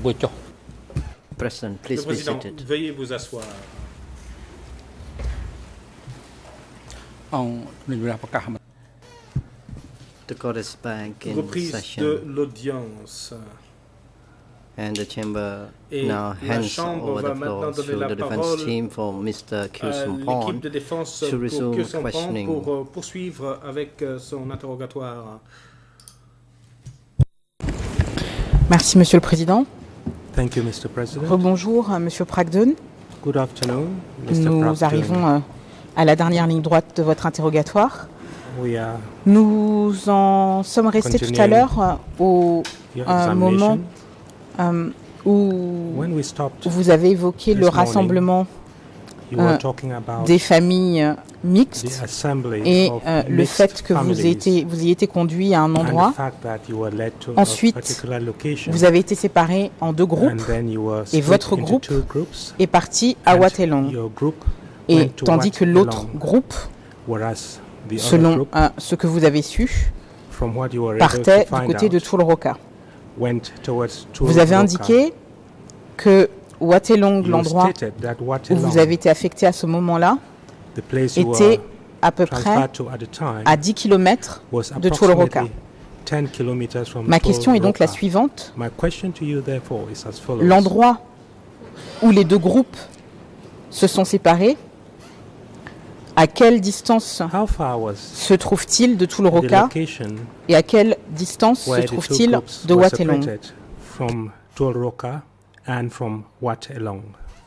President, please Le be Président, seated. veuillez vous asseoir. The court is back in Reprise de session, l'audience. and the chamber Et now la hands Chambre over va the floor maintenant donner to la the defense parole team for Mr. à Kyusung-pon l'équipe de défense to pour resume Kyusung-pon questioning. pour poursuivre avec son interrogatoire. Merci, Monsieur le Président. Thank you, Mr. President. Rebonjour, Monsieur Pragdon. Good afternoon, Mr. Nous Pragdon. arrivons à la dernière ligne droite de votre interrogatoire. We are Nous en sommes restés tout à l'heure au your moment examination. où When we stopped, vous avez évoqué this le morning, rassemblement you were talking about des familles the mixtes assembly et of le mixed fait que vous families ayez été conduit à un and the endroit. fact that you were led to Ensuite, a particular location, Vous avez été séparés en deux groupes and then you were et split votre into groupe two groups, est parti à and Watelong. your group Et went to tandis que l'autre Watelong, groupe, whereas the other selon group, ce que vous avez su, from what you were able partait to du find côté de out, Tulroka. went towards Vous avez Turuloka. indiqué que Watelong, You l'endroit stated that où Watelong, vous avez été affecté à ce moment-là, the place you était were à peu près transferred to at the time, à 10 km was de Tulroka. approximately 10 kilometers from Ma question est donc la Tulroka. suivante. My question to you therefore is as follows. L'endroit où les deux groupes se sont séparés, à quelle distance How far was se trouve-t-il de the Tulroka location et à quelle distance se where the two trouve-t-il groups de were Watelong? separated from Tulroka and from Watelong?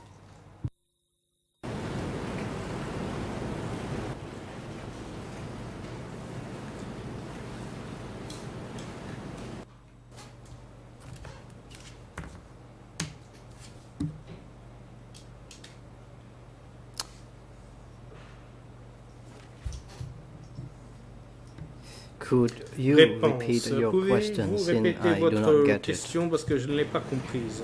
Could you repeat Réponse. your question Pouvez-vous since répéter I do not votre get it? question parce que je ne l'ai pas comprise.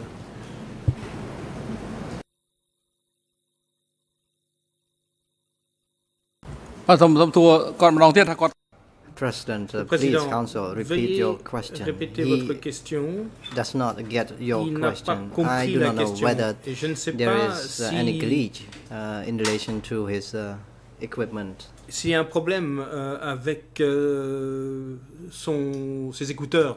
President, please, Président, counsel, repeat veuillez your question. répéter He votre question. does not get your Il n'a pas question. I compris do la not know question. whether Et je ne sais there pas is any si glitch in relation to his equipment. s'il y a un problème avec ses écouteurs.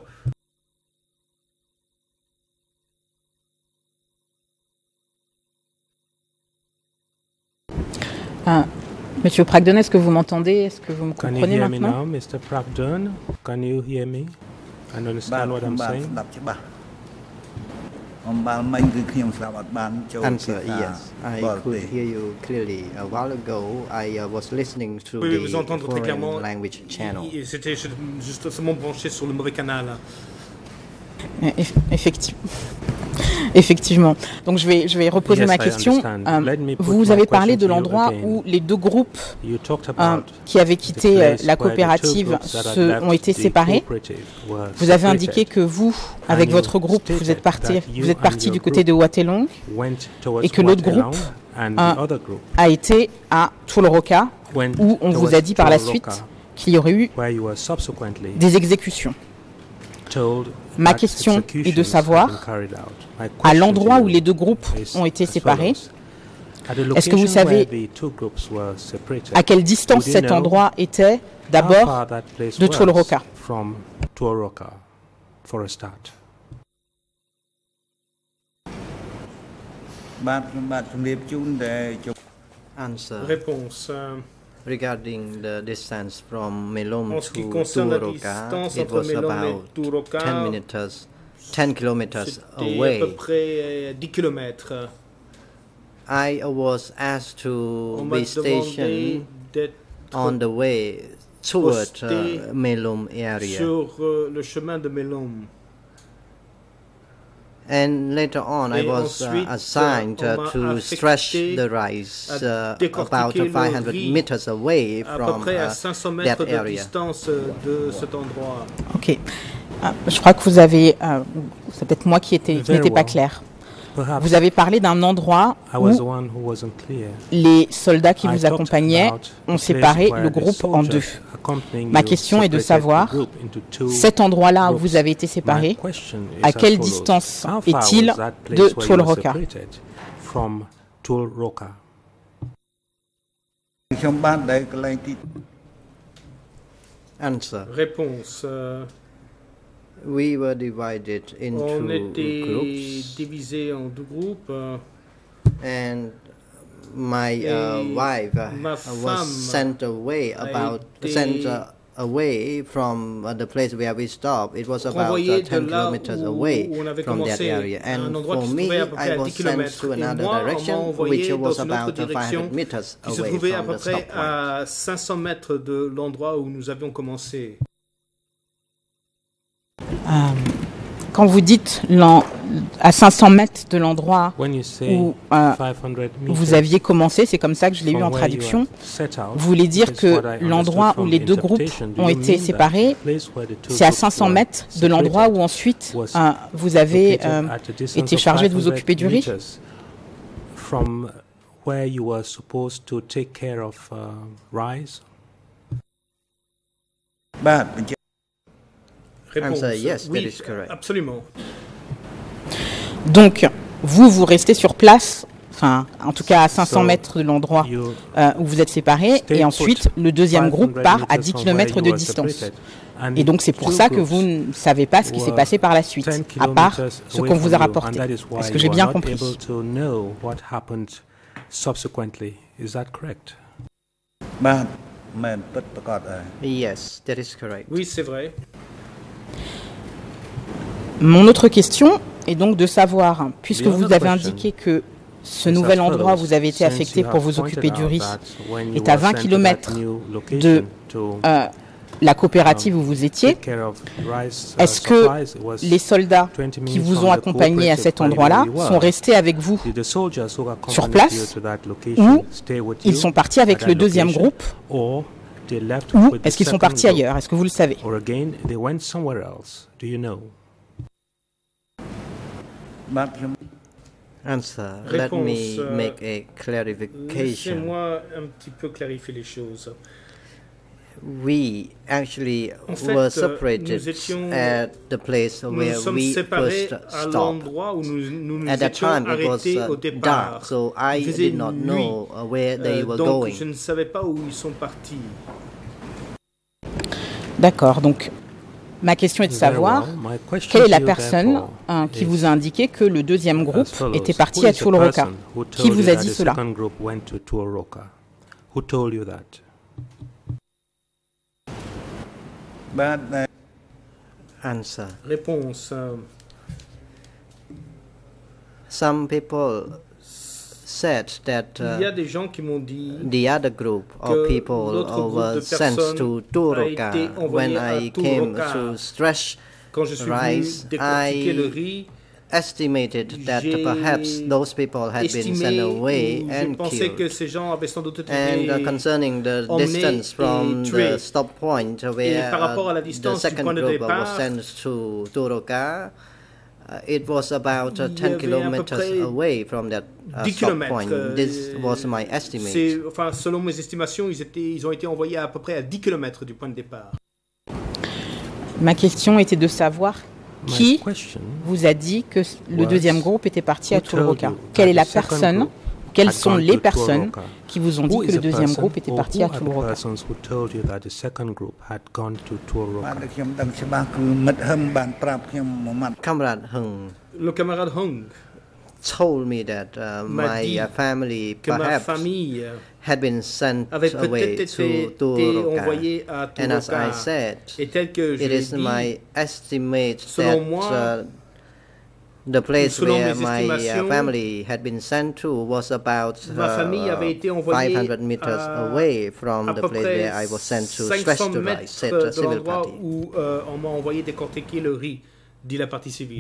Monsieur Pragdon, est-ce que vous m'entendez? Est-ce que vous me Can you comprenez hear me maintenant? now, Mr. Pragdon? Can you hear me and understand what I'm saying? Answer, yes. I could hear you clearly. A while ago, I was listening to Oui, vous the entendre très clairement. foreign language channel. C'était justement branché sur le mauvais canal. Effectivement. Donc je vais reposer Yes, ma I question. understand. Let me put Vous my avez parlé question de to you l'endroit again. où les deux groupes You talked about qui avaient the quitté place la where the two coopérative groups that had ont left été the séparés. cooperative were Vous avez separated, indiqué que vous, avec you votre groupe, vous êtes stated that you and parti your du côté de Watelong went towards et que l'autre Watelong, groupe and the other group a été à Tulroka, went où on vous a towards dit par la Tulroka, suite qu'il y aurait eu where you were subsequently des exécutions. told Ma that question est de executions savoir, had been carried out. My à question l'endroit to où you les deux groupes is ont été as séparés, follows. At the est-ce que vous location where savez the two groups were separated, à quelle distance would you cet know endroit était how d'abord far that place de was Tulroka? from Tulroka, for a start? Answer. Réponse. Regarding the distance from Melom En ce qui to concerne la Turoka, distance it entre was Melom et about Turoka, 10 kilometers c'était à away. peu près 10 km. I was asked to On m'a be demandé stationed d'être on the way toward posté Melom area. sur le chemin de Melom. And later on, I Et was ensuite, assigned on m'a to stretch affecté the rise à about décortiquer le 500 riz meters away à peu from près à 500 mètres that de area. distance de cet endroit. Ok. Je crois que vous avez... c'est peut-être moi qui n'étais pas clair. Perhaps Vous avez parlé d'un endroit I was the où one who wasn't clear. les soldats qui I vous talked accompagnaient about ont the séparé place le where the groupe en deux. soldiers accompanying Ma you question est de separated savoir, the group into two cet endroit-là où groups. vous avez été My séparés, question is à as quelle follows. distance How far est-il was that place de where you were Tuolroka? separated from Tuolroka? Answer. Réponse. We were divided On into était groups, divisés en deux groupes. and my Et wife ma was femme sent away été sent away from the place where we stopped. It was about renvoyée de 10 là kilometers où away on avait from that commencé, area. à un And endroit for qui se me, trouvait à peu près I à was 10 sent kilomètres. to Et another moi, on m'a direction, which envoyé was dans une autre about 500 direction meters qui se away trouvait à from peu the près stop point. à 500 mètres de l'endroit où nous avions commencé. Quand vous dites à 500 mètres de l'endroit When you say où 500 vous meters aviez commencé, c'est comme ça que je l'ai eu from en where you traduction, had set out, vous voulez dire is que what I understood l'endroit où from les deux groupes interpretation. Do ont you été mean that séparés, the place where the two c'est à groups 500 were mètres de l'endroit separated où ensuite was vous avez located at a distance été of chargé de vous 500 occuper du riz? meters from where you were supposed to take care of rice? Réponse. Answer, yes, that Oui, is correct. absolument. Donc, vous restez sur place, enfin, en tout cas à 500 So, mètres de l'endroit You où vous êtes séparés, stay et ensuite, le deuxième groupe 500 part à meters 10 from km where de you were distance. separated. And Et donc, c'est pour two ça que groups vous ne savez pas ce qui s'est were passé par la suite, 10 à part kilometers ce away qu'on vous from a you, rapporté. and that is why Est-ce que you j'ai are bien not compris? able to know what happened subsequently. Is that correct? Yes, that is correct. Oui, c'est vrai. Mon autre question est donc de savoir, puisque The vous other avez question indiqué que ce is nouvel as endroit où follows. vous avez été Since affecté you pour have vous pointed occuper du out riz that when you est à were 20 sent to that km new de location to la coopérative où vous étiez, take care of rice, est-ce que supplies, it was les soldats 20 qui minutes vous from ont the accompagné à cet cooperative where endroit-là you were. sont restés avec vous Did the soldiers who accompanied sur place, you to that location ou stay with ils you sont partis at avec that le deuxième location, groupe, or they left ou with the est-ce qu'ils sont second partis group? ailleurs? Est-ce que vous le savez? Or again, they went somewhere else. Do you know? Answer. Let Réponse, me make a clarification. Laissez-moi un petit peu clarifier les choses. We actually En fait, were nous separated étions- at the place Nous where nous sommes we séparés first à stopped. l'endroit où nous At that étions time, it was arrêtés au départ. dark, so I Il faisait did not nuit. know where they were Donc, going. je ne savais pas où ils sont partis. D'accord, donc ma question est de Very savoir well. My question quelle est to la you, personne therefore, qui is vous a indiqué que le deuxième groupe as follows. était parti Who à is the Tuolroka? person who Qui told vous you a that dit the cela? second group went to Tuolroka? Who told you that? Answer. Réponse. Some people said that Il y a des gens qui m'ont dit the other group que of people l'autre groupe were de sent personnes to a Tuolroka. été When envoyé à I came Tuolroka. to Stretch quand je suis rice, venu décortiquer le I riz, estimated that j'ai perhaps those people had been sent estimé away ou j'ai and pensé que killed. ces gens avaient sans doute été And concerning the emmenés distance from et tués. the stop point where par rapport à la the distance du second point de group départ, was sent to Tuolroka, it was about il y 10 avait à peu kilometers près away from that 10 stop kilomètres. point. This was my estimate. Enfin, selon mes estimations, ils ont été envoyés à peu près à 10 km du point de départ. Ma question était de savoir My qui question vous a dit que le was, deuxième groupe était parti à who told Tuolroka? you Quelle est that la the second personne, group quelles had sont gone les to personnes Tuolroka? qui vous ont dit Who que is le the deuxième person, groupe était or parti who à are the Tuolroka? persons who told you that the second group had gone to Tuolroka? Comrade Hung Le camarade Hong told me that m'a dit my family que ma perhaps famille had been sent avait away peut-être to été Tuolroka. envoyée à And as I Tuolroka. said, Et tel que je it l'ai is dit, my estimate selon that moi, the place selon where mes my estimations, family had been sent to was about ma famille avait été envoyée 500 meters à away from à the peu place près where I was sent to stretch 500 the rice, mètres said de the civil l'endroit party. où on m'a envoyé décortiquer le riz, dit la partie civile.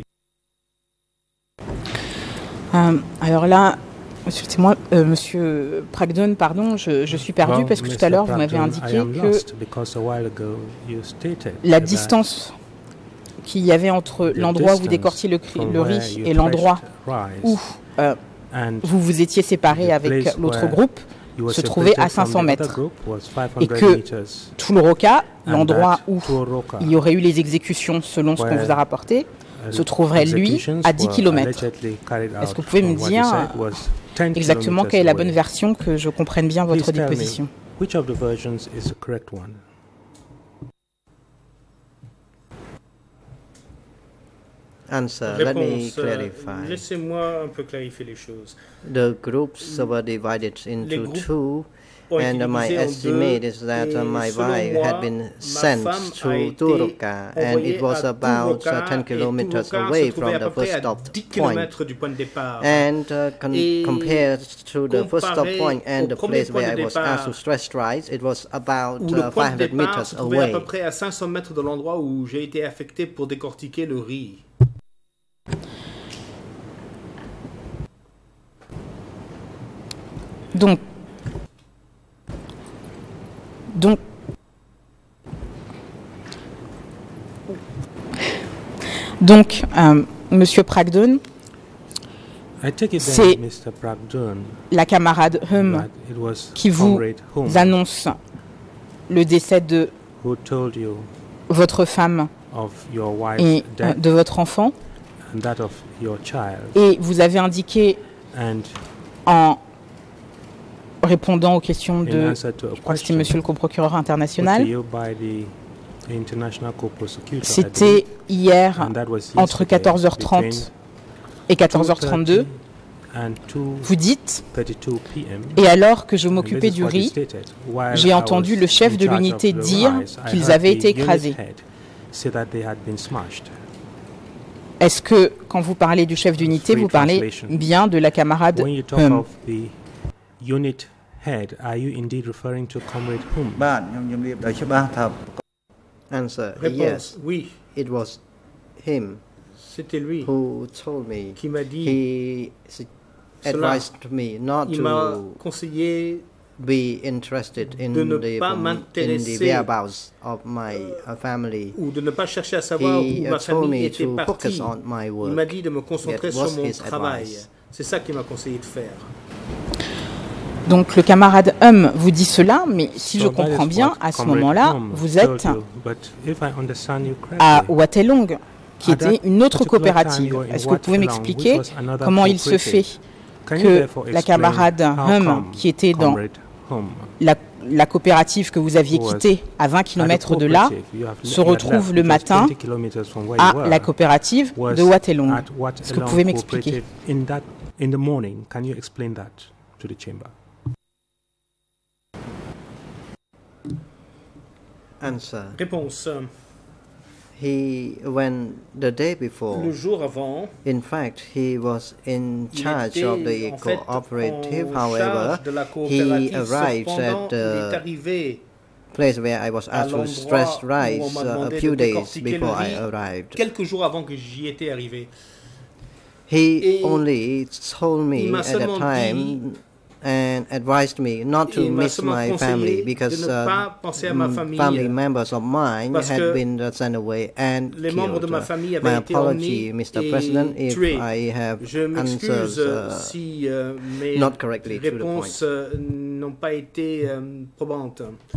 Alors là, excusez-moi, Monsieur Pragdon, pardon, je suis perdu Well, parce que tout Mr. à l'heure vous m'avez Pragdon, I indiqué am que lost because a while ago you stated la that distance qu'il y avait entre l'endroit où vous décortiez le riz et l'endroit où vous vous étiez séparé avec l'autre groupe se trouvait à 500 mètres et que Tuluroka, l'endroit où il y aurait eu les exécutions selon ce qu'on vous a rapporté, se trouverait lui à 10 km. Est-ce que vous pouvez me dire exactement quelle est la bonne version, que je comprenne bien votre déposition? Which of the versions is the correct one? Answer. Let me clarify. Laissez-moi un peu clarifier les choses. The groups were divided into two, ont été and my divisés en estimate deux, is that et my selon wife moi, had been ma sent femme a to été Turuka, and envoyée it was à about Turuka, 10 et kilometers Turuka away se trouvait from à the peu près first à stop 10 point. km du point de départ. And Et compared to the first stop comparé point and au the premier place point where de I was départ, asked to stress rise, it was about où le point de 500 départ meters se trouvait à peu away. près à 500 mètres de l'endroit où j'ai été affecté pour décortiquer le riz. Donc, Monsieur Pragdon, c'est la camarade Hum qui vous annonce le décès de votre femme et de votre enfant. Et vous avez indiqué en répondant aux questions de, je crois que c'était Monsieur le coprocureur international, c'était hier entre 14h30 et 14h32. Vous dites, et alors que je m'occupais du riz, j'ai entendu le chef de l'unité dire qu'ils avaient été écrasés. Est-ce que, quand vous parlez du chef d'unité, vous parlez bien de la camarade Hum? Answer. Réponse, Yes, oui, it was him c'était lui who told me. qui m'a dit, He advised me not il m'a to conseillé be interested in de ne the pas in the m'intéresser whereabouts of my family. ou de ne pas chercher à savoir He où ma told famille me était to focus partie. on my Il work. m'a dit de me concentrer That sur was mon his travail. advice. C'est ça qu'il m'a conseillé de faire. Donc le camarade Hum vous dit cela, mais si je comprends bien, à ce moment-là, vous êtes à Watelong, qui était une autre coopérative. Est-ce que vous pouvez m'expliquer comment il se fait que la camarade Hum, qui était dans la coopérative que vous aviez quittée à 20 km de là, se retrouve le matin à la coopérative de Watelong? Est-ce que vous pouvez m'expliquer? In the morning, can you explain that to the chamber? Answer. Réponse. When the day before, Le jour avant, in fact, he was in il charge était of the en fait cooperative. en However, charge de la he coopérative. arrived Cependant, at il est the arrivé place where I was à asked to l'endroit stress où on rise m'a a demandé few de days décortiquer before le I riz, arrived. quelques jours avant que j'y étais arrivé. He Et only told il me m'a at the seulement time and advised me not to il m'a miss seulement my family conseillé because de ne pas penser à ma famille, family members of mine parce que had been sent away and les membres de killed. ma famille My avaient été apology, emmenés Mr. President, et if tués. I have Je m'excuse answers si mes not correctly to the réponses n'ont pas été probantes.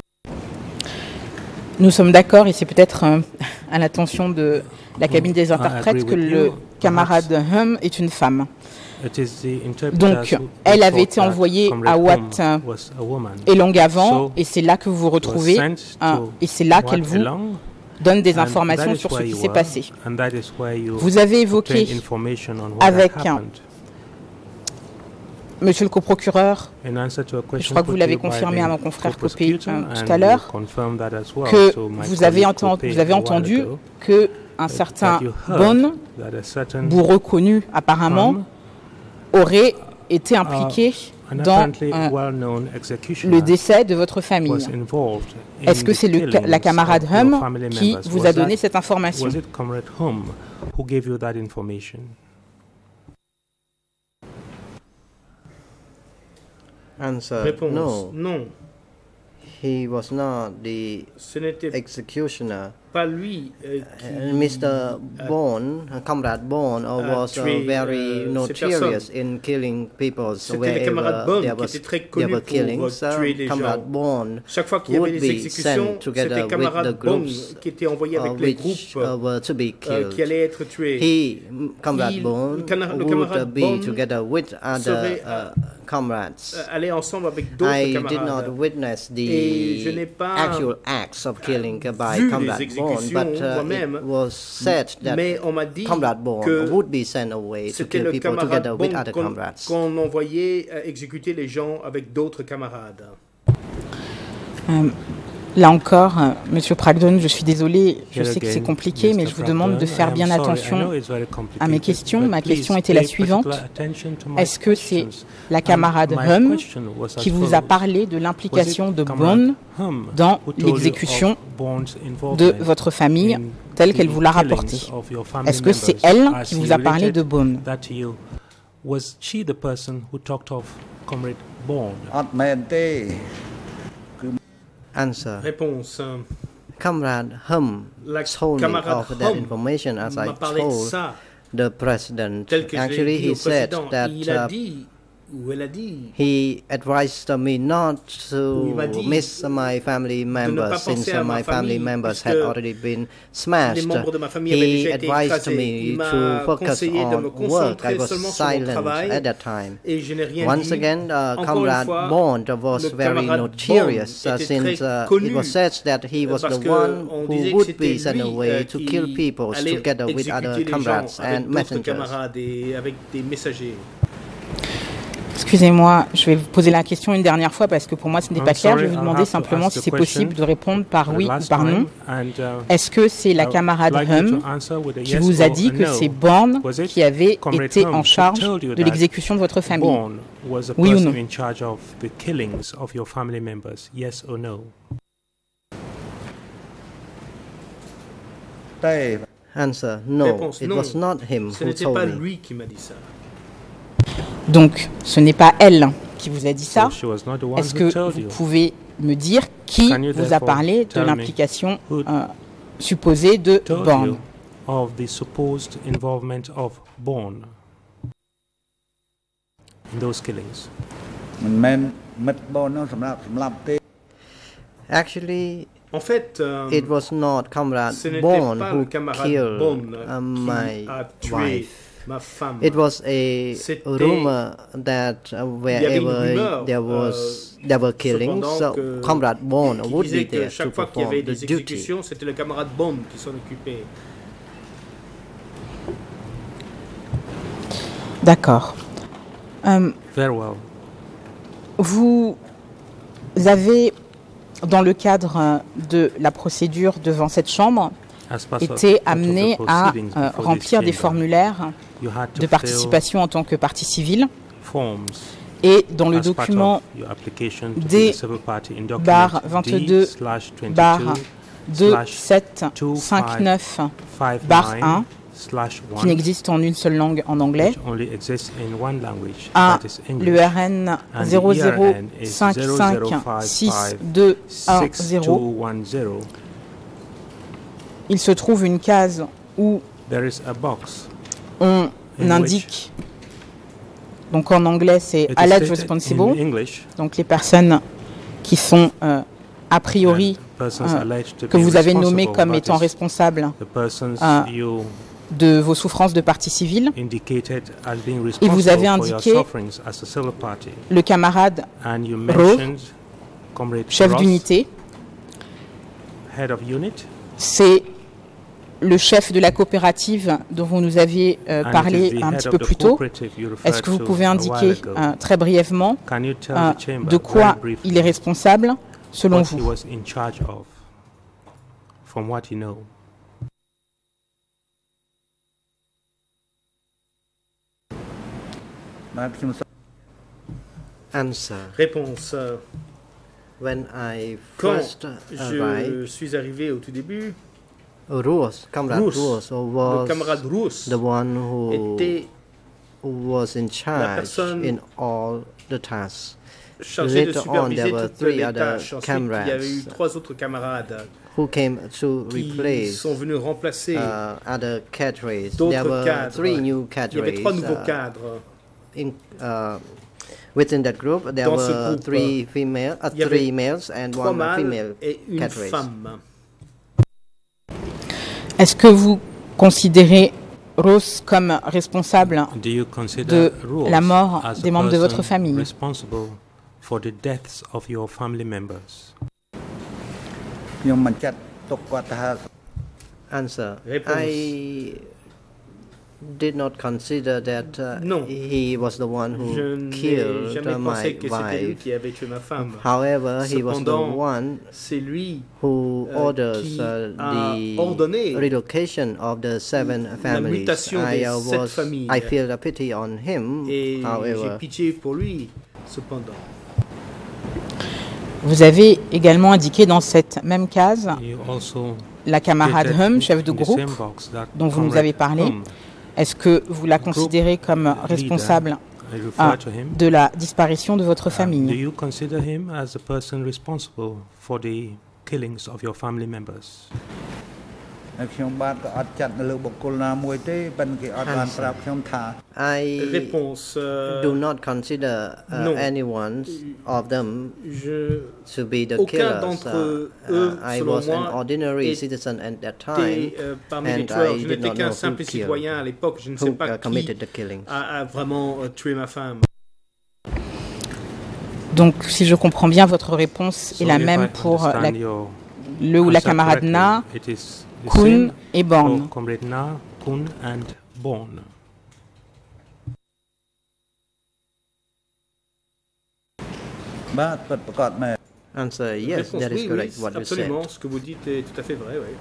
Nous sommes d'accord, et c'est peut-être à l'attention de la cabine des interprètes, que le camarade Hum est une femme. Donc, elle avait été envoyée à Wat et Longavant, et c'est là que vous vous retrouvez, et c'est là qu'elle vous donne des informations sur ce qui s'est passé. Vous avez évoqué avec Monsieur le coprocureur, je crois que vous l'avez confirmé à mon confrère Copé tout à l'heure, que vous avez entendu que un certain Bon, vous reconnu apparemment, aurait été impliqué dans le décès de votre famille. Est-ce que c'est la camarade Hum qui vous a donné cette information? Answer. Réponse. Non. He was not the Ce n'était executioner. pas lui Mr. Bond, Comrade Bond, was very notorious in killing people. Wherever there were killings, Comrade Bond would be sent together with the groups which were to be killed. Comrade Bond would be together with other comrades. I did not witness the actual acts of killing by Comrade Bond, but it was said that Comrade Bond would be sent away to kill people together with other comrades. Qu'on envoyait exécuter les gens avec d'autres camarades. Là encore, Monsieur Pragdon, je suis désolé, je sais que c'est compliqué, mais je vous demande de faire bien attention à mes questions. Ma question était la suivante. Est-ce que c'est la camarade Hum qui vous a parlé de l'implication de Bond dans l'exécution de votre famille telle qu'elle vous l'a rapportée? Est-ce que c'est elle qui vous a parlé de Bond? Was she the person who talked of Comrade Bond? Answer. Réponse. Comrade Hum told me of that information as I told the president. Actually, he said that he advised me not to miss my family members since my family members had already been smashed. He advised me to focus on work. I was silent at that time. Once again, Comrade Bond was very notorious since it was said that he was the one who would be sent away to kill people together with other comrades and messengers. Excusez-moi, je vais vous poser la question une dernière fois parce que pour moi ce n'est pas clair. Je vais vous demander simplement si c'est possible de répondre par oui ou par non. Est-ce que c'est la camarade Hum qui vous a dit que c'est Bond qui avait été en charge de l'exécution de votre famille? Oui ou non? Answer, no, it was not him who told me. Ce n'était pas lui qui m'a dit ça. Donc, ce n'est pas elle qui vous a dit ça. Est-ce que vous pouvez me dire qui vous a parlé de l'implication supposée de Bond? Actually, en fait, it was not Comrade Bond who killed my wife. It was a rumor that wherever there were killings, so Comrade Bond would be there to perform the duty. C'était le camarade Bond qui s'en occupait. D'accord. Very well. Vous avez, dans le cadre de la procédure devant cette chambre, été amené à remplir des formulaires de participation en tant que partie civile. Et dans le document D/2759/1, qui n'existe en une seule langue en anglais, à l'URN 00556210, il se trouve une case où on indique, donc en anglais c'est alleged responsible, donc les personnes qui sont a priori que vous avez nommées comme étant responsables de vos souffrances de partie civile, et vous avez indiqué le camarade Ro, chef d'unité. C'est le chef de la coopérative dont vous nous aviez parlé un petit peu plus tôt. Est-ce que vous pouvez indiquer très brièvement de quoi il est responsable selon vous? Answer. Réponse. When I Quand first je suis arrivé au tout début, Comrade Roos was le camarade Roos the one who était was in charge personne in all the tasks. chargé de Later on, there superviser were toutes three les other tâches. Ensuite, il y avait eu comrades 3 autres camarades who came to replace sont venus remplacer other cadres. There d'autres were cadres. 3 new Il y avait 3 nouveaux cadres. cadres. Within that group, there Dans ce were groupe, 3 males and 3 1 mâles female et une cadre. femme. Est-ce que vous considérez Rose comme responsable de la mort des membres de votre famille? For the deaths of your family members? Answer. Réponse. I did not consider that he was the one who killed my wife. Qui avait tué ma femme. However, he was the one who orders the relocation of the 7 families. I feel a pity on him. However, j'ai pitié pour lui. Cependant. Vous avez également indiqué dans cette même case la camarade Hum, chef de groupe, dont vous nous avez parlé. Est-ce que vous la considérez comme responsable de la disparition de votre famille? Do you consider him as a person responsible for the killings of your family members? I Réponse. do not consider anyone of them to be the killers. I was an ordinary citizen at that time, Parmi les and tueurs, I je did n'étais not qu'un know simple who citoyen à l'époque. Je ne sais pas qui committed the killings. a vraiment tué ma femme. Donc, si je comprends bien, votre réponse est la même pour le ou la camarade Na, Kun et Born. Answer, yes, that is correct, what you said. Absolument, ce que vous dites est tout à fait vrai, oui.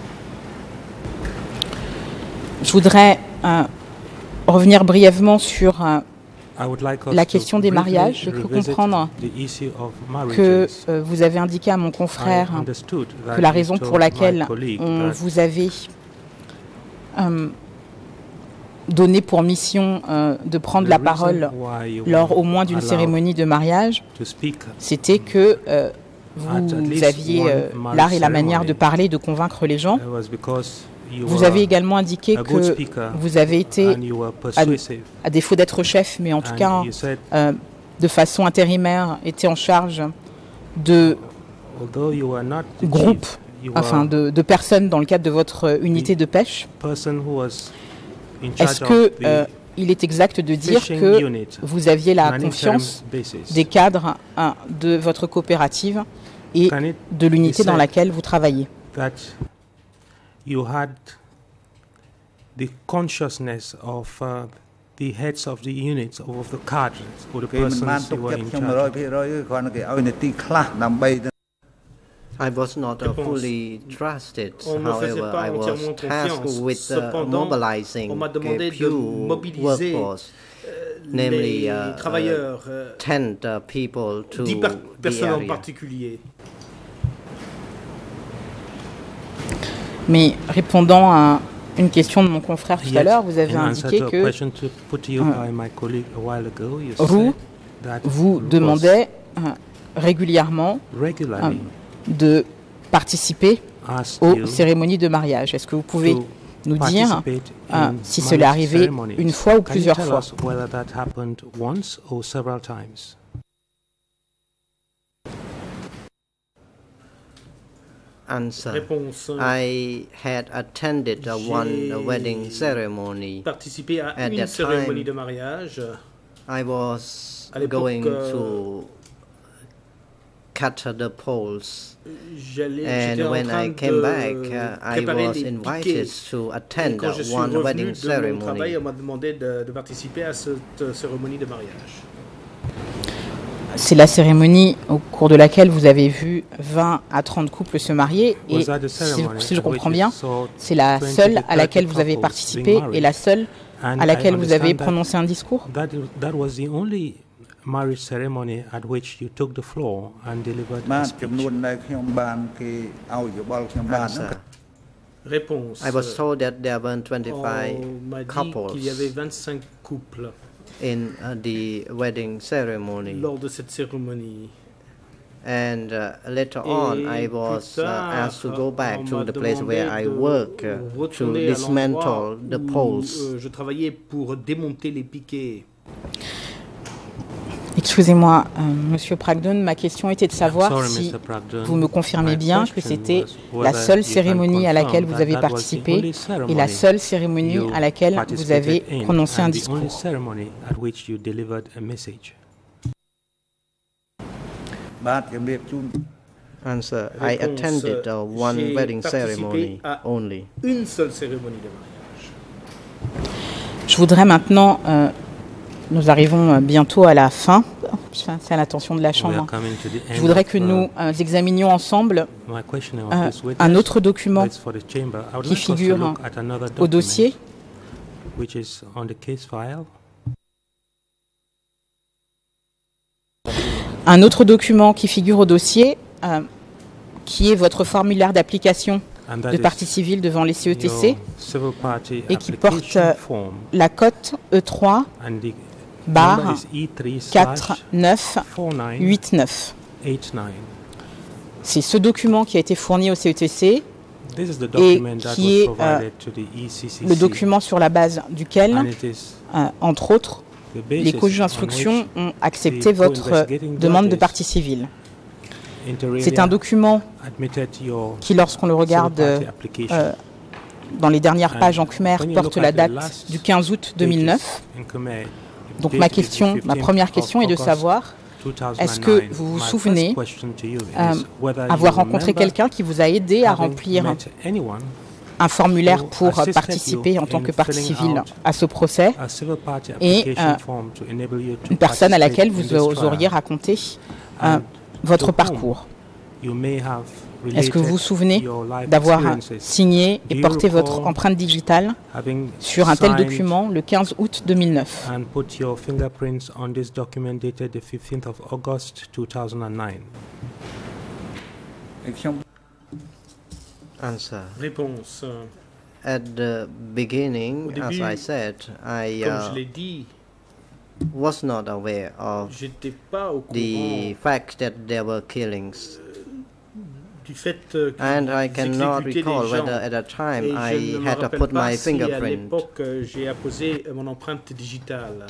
Je voudrais revenir brièvement sur la question des mariages. Je peux comprendre que vous avez indiqué à mon confrère que la raison pour laquelle on vous avait donné pour mission de prendre la parole lors au moins d'une cérémonie de mariage, c'était que vous aviez l'art et la manière de parler, de convaincre les gens. Vous avez également indiqué que vous avez été, à défaut d'être chef, mais en tout cas de façon intérimaire, été en charge de groupes, enfin de personnes dans le cadre de votre unité de pêche. Est-ce que il est exact de dire que vous aviez la confiance des cadres de votre coopérative et de l'unité dans laquelle vous travaillez? You had the consciousness of the heads of the units, of the cadres, or the persons who were in charge. I was not fully trusted. However, I was tasked with mobilizing a few workforce, namely 10 people to 10 personnes en particulier. Mais répondant à une question de mon confrère tout à l'heure, vous avez indiqué que Roux vous demandait régulièrement de participer aux cérémonies de mariage. Est-ce que vous pouvez nous dire si cela est arrivé une fois ou plusieurs fois? Answer. I had attended one wedding ceremony. Participé à une cérémonie de mariage. I was going to cut the poles, and when I came back, I was invited to attend one wedding ceremony. On m'a demandé de participer à cette cérémonie de mariage. C'est la cérémonie au cours de laquelle vous avez vu 20 à 30 couples se marier et si je comprends bien, c'est la seule à laquelle vous avez participé et la seule à laquelle vous avez prononcé un discours? That was the only marriage ceremony at which you took the floor and delivered a speech. Réponse. I was told that there were 25 couples. Il y avait 25 couples. In the wedding ceremony. Lors de cette cérémonie. And later on, I was asked to go back to the place where I work to dismantle the poles. Je travaillais pour démonter les piquets. Excusez-moi, Monsieur Pragdon, ma question était de savoir si vous me confirmez bien que c'était la seule cérémonie à laquelle vous avez participé et la seule cérémonie à laquelle vous avez prononcé un discours. Answer: I attended one wedding ceremony only. Une seule cérémonie de mariage. Je voudrais maintenant, nous arrivons bientôt à la fin, c'est à l'attention de la Chambre. Je voudrais que nous examinions ensemble un autre document qui figure au dossier. Un autre document qui figure au dossier, qui est votre formulaire d'application de partie civile devant les CETC et qui porte la cote E3 barre 4989. C'est ce document qui a été fourni au CETC et qui est le document sur la base duquel, entre autres, les co-juges d'instruction ont accepté votre demande de partie civile. C'est un document qui, lorsqu'on le regarde dans les dernières pages en khmer, porte la date du 15 août 2009. Donc ma première question est de savoir, est-ce que vous vous souvenez avoir rencontré quelqu'un qui vous a aidé à remplir un formulaire pour participer en tant que partie civile à ce procès et une personne à laquelle vous auriez raconté votre parcours? Est-ce que vous vous souvenez d'avoir signé et porté votre empreinte digitale sur un tel document le 15 août 2009? Answer. Réponse. At the beginning, as I said, I Comme je l'ai dit, was not aware of j'étais pas au the courant fact that there were killings. du fait And I qu'ils cannot exécutaient recall des whether gens. at that Et time je I ne me had rappelle put pas my si à fingerprint. l'époque j'ai apposé mon empreinte digitale.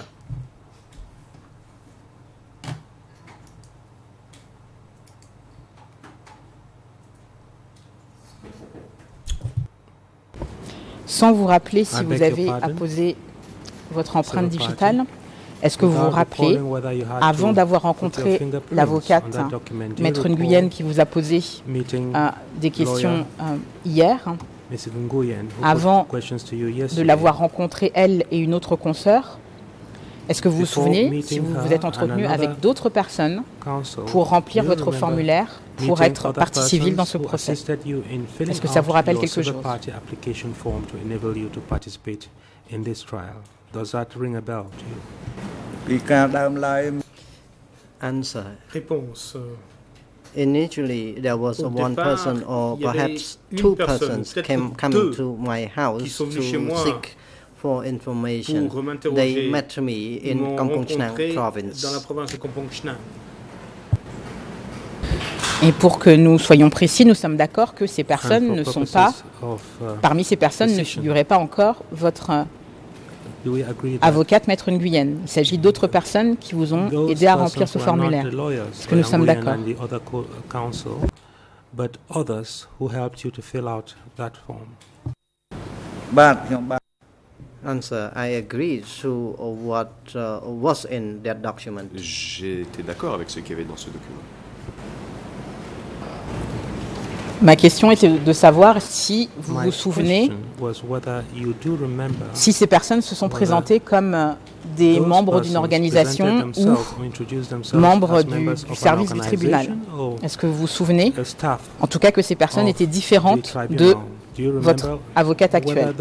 Sans vous rappeler si vous avez apposé votre empreinte digitale, est-ce que vous vous rappelez, avant d'avoir rencontré l'avocate, Maître Nguyen, qui vous a posé des questions hier, avant de l'avoir rencontrée, elle et une autre consoeur, est-ce que vous vous souvenez si vous vous êtes entretenu avec d'autres personnes pour remplir votre formulaire, pour être partie civile dans ce procès? Est-ce que ça vous rappelle quelque chose? Answer. Réponse. Initially, there was Au one départ, person or il y avait perhaps une two personne, persons peut-être coming deux, to my house sont to venus chez moi seek for information. pour m'interroger. They met me Ils in m'ont Kampong Chnang rencontré province. dans la province de Kampong Chnang. Et pour que nous soyons précis, nous sommes d'accord que ces personnes ne sont pas, parmi ces personnes ne figurait pas encore votre avocate Maître Nguyen. Il s'agit d'autres personnes qui vous ont aidé à remplir ce formulaire. Est-ce que nous sommes d'accord? Answer. I agreed to what was in that document. J'étais d'accord avec ce qu'il y avait dans ce document. Ma question était de savoir si vous vous souvenez, si ces personnes se sont présentées comme des membres d'une organisation ou membres du service du tribunal. Est-ce que vous vous souvenez, en tout cas, que ces personnes étaient différentes de votre avocate actuelle?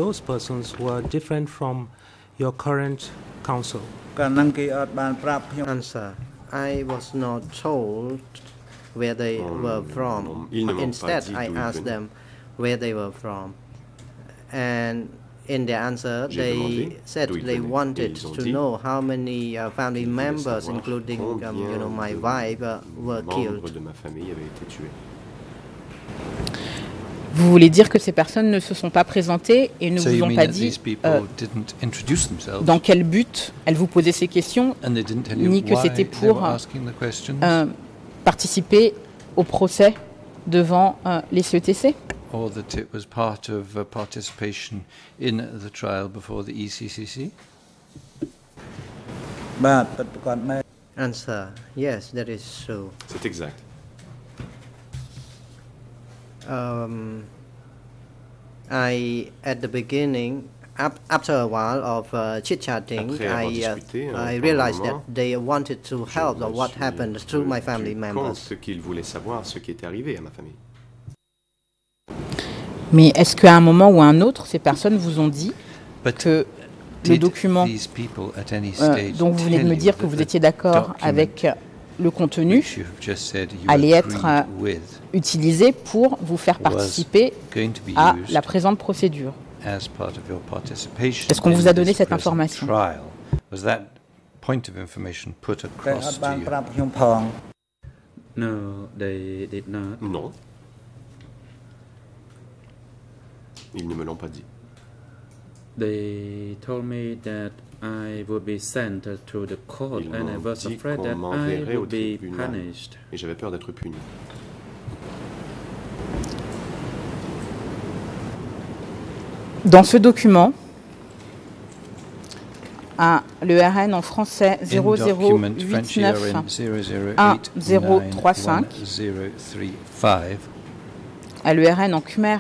Answer. I was not told where they were from. Instead, I asked them where they were from. And in their answer, they said they wanted to know how many family members, including my wife, were killed. Vous voulez dire que ces personnes ne se sont pas présentées et ne vous ont pas dit dans quel but elles vous posaient ces questions, ni que c'était pour participer au procès devant les CETC? Or that it was part of participation in the trial before the ECCC? Answer: Yes, that is so. C'est exact. At the beginning, after a while of chit-chatting, I realized that they wanted to help what happened to my family members. Qu'ils voulaient savoir ce qui était arrivé à ma famille. Mais est-ce qu'à un moment ou à un autre, ces personnes vous ont dit que le document dont vous venez de me dire que vous étiez d'accord avec le contenu allait être utilisé pour vous faire participer à la présente procédure? Est-ce qu'on vous a donné cette information? Non. Ils ne me l'ont pas dit. They told me that I would be sent to the court and I was afraid that I would be punished. Et j'avais peur d'être puni. Dans ce document, le RN en français 00891035, à l'URN en Khmer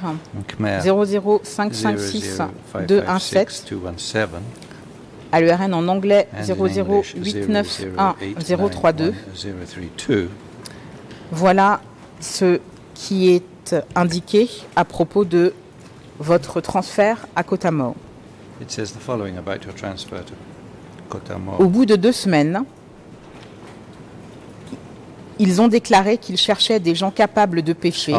00556-217, à l'URN en anglais 008911032. Voilà ce qui est indiqué à propos de votre transfert à Koh Tao. Au bout de 2 semaines, ils ont déclaré qu'ils cherchaient des gens capables de pêcher.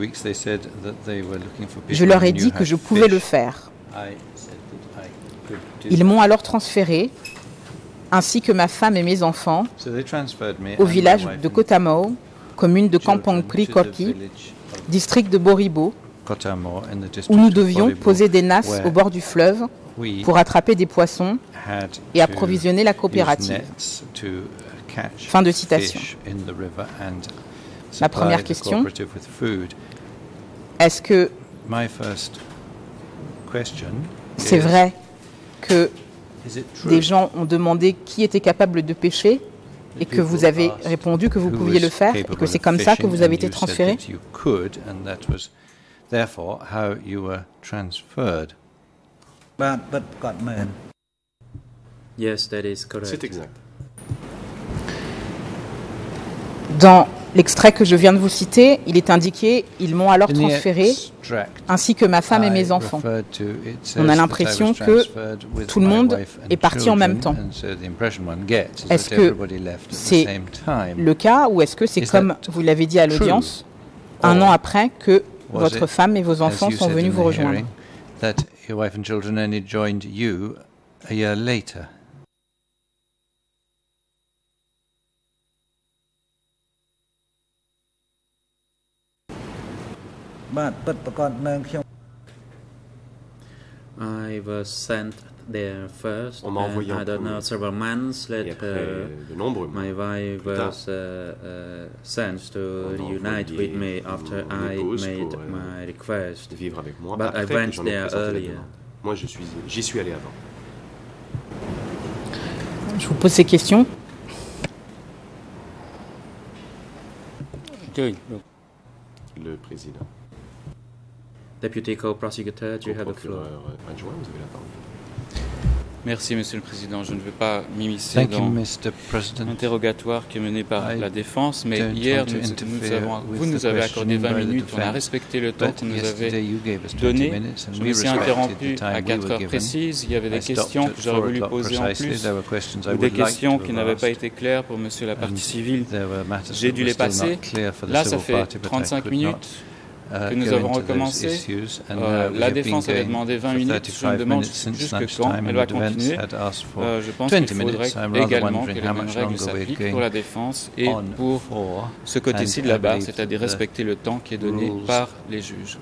Je leur ai dit que je pouvais le faire. Ils m'ont alors transféré, ainsi que ma femme et mes enfants, au village de Koh Tao, commune de Kampong Pri Korki, district de Boribo, où nous devions poser des nasses au bord du fleuve pour attraper des poissons et approvisionner la coopérative. Fin de citation. La première question, est-ce que c'est vrai que des gens ont demandé qui était capable de pêcher et que vous avez répondu que vous pouviez le faire et que c'est comme ça que vous avez été transféré? Yes, that is correct. C'est exact. Dans l'extrait que je viens de vous citer, il est indiqué « Ils m'ont alors transféré, ainsi que ma femme et mes enfants ». On a l'impression que tout le monde est parti en même temps. Est-ce que c'est le cas ou est-ce que c'est comme vous l'avez dit à l'audience, 1 an après que votre femme et vos enfants sont venus vous rejoindre? I was sent there first. On m'a envoyé en I don't know, several months later, my wife was sent to reunite with me after I made my request. Vivre avec moi. But I went there earlier. Moi, j'y suis allé avant. Je vous pose ces questions. Le président. Deputy Co-Prosecutor, you have the floor. Adjoint, vous avez la parole. Merci, Monsieur le Président. Je ne veux pas m'immiscer dans l'interrogatoire qui est mené par la défense, mais hier, vous nous avez accordé 20 minutes, on a respecté le temps que nous avez donné. Je me suis interrompu à 4 heures précises. Il y avait des questions que j'aurais voulu poser en plus, ou des questions qui n'avaient pas été claires pour Monsieur la partie civile. J'ai dû les passer. Là, ça fait 35 minutes que nous avons recommencé. La défense avait demandé 20 minutes. Je me demande jusque quand elle va continuer. Je pense qu'il faudrait également que les mêmes règles s'appliquent pour la défense et pour ce côté-ci de la barre, c'est-à-dire respecter le temps qui est donné par les juges.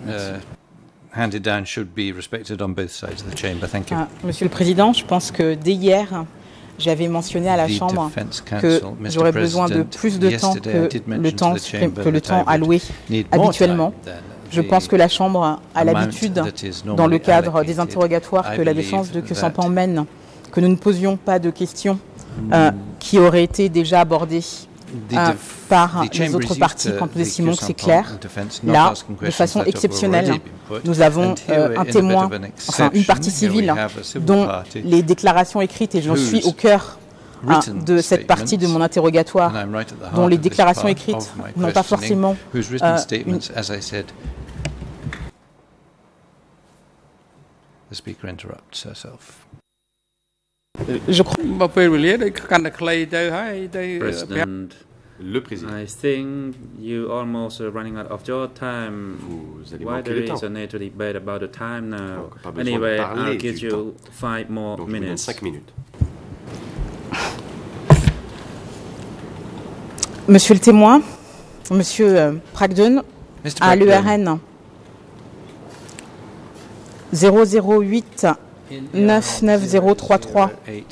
Monsieur le Président, je pense que dès hier, j'avais mentionné à la Chambre que j'aurais besoin de plus de temps que le temps alloué habituellement. Je pense que la Chambre a l'habitude, dans le cadre des interrogatoires que la défense de Kesampan mène, que nous ne posions pas de questions qui auraient été déjà abordées par les autres parties quand nous estimons que c'est clair. Là, de façon exceptionnelle, nous avons un témoin, enfin une partie civile, dont les déclarations écrites, et j'en suis au cœur de cette partie de mon interrogatoire, dont les déclarations écrites n'ont pas forcément je crois. Le président. I think you almost running out of your time. Vous allez Why manquer there de temps. is a need to debate about the time now? Donc, pas besoin Anyway, de parler I'll give du you temps. 5 more Donc, je vous donne minutes. 5 minutes. Monsieur le témoin, Monsieur Pragden, à l'URN 008 99033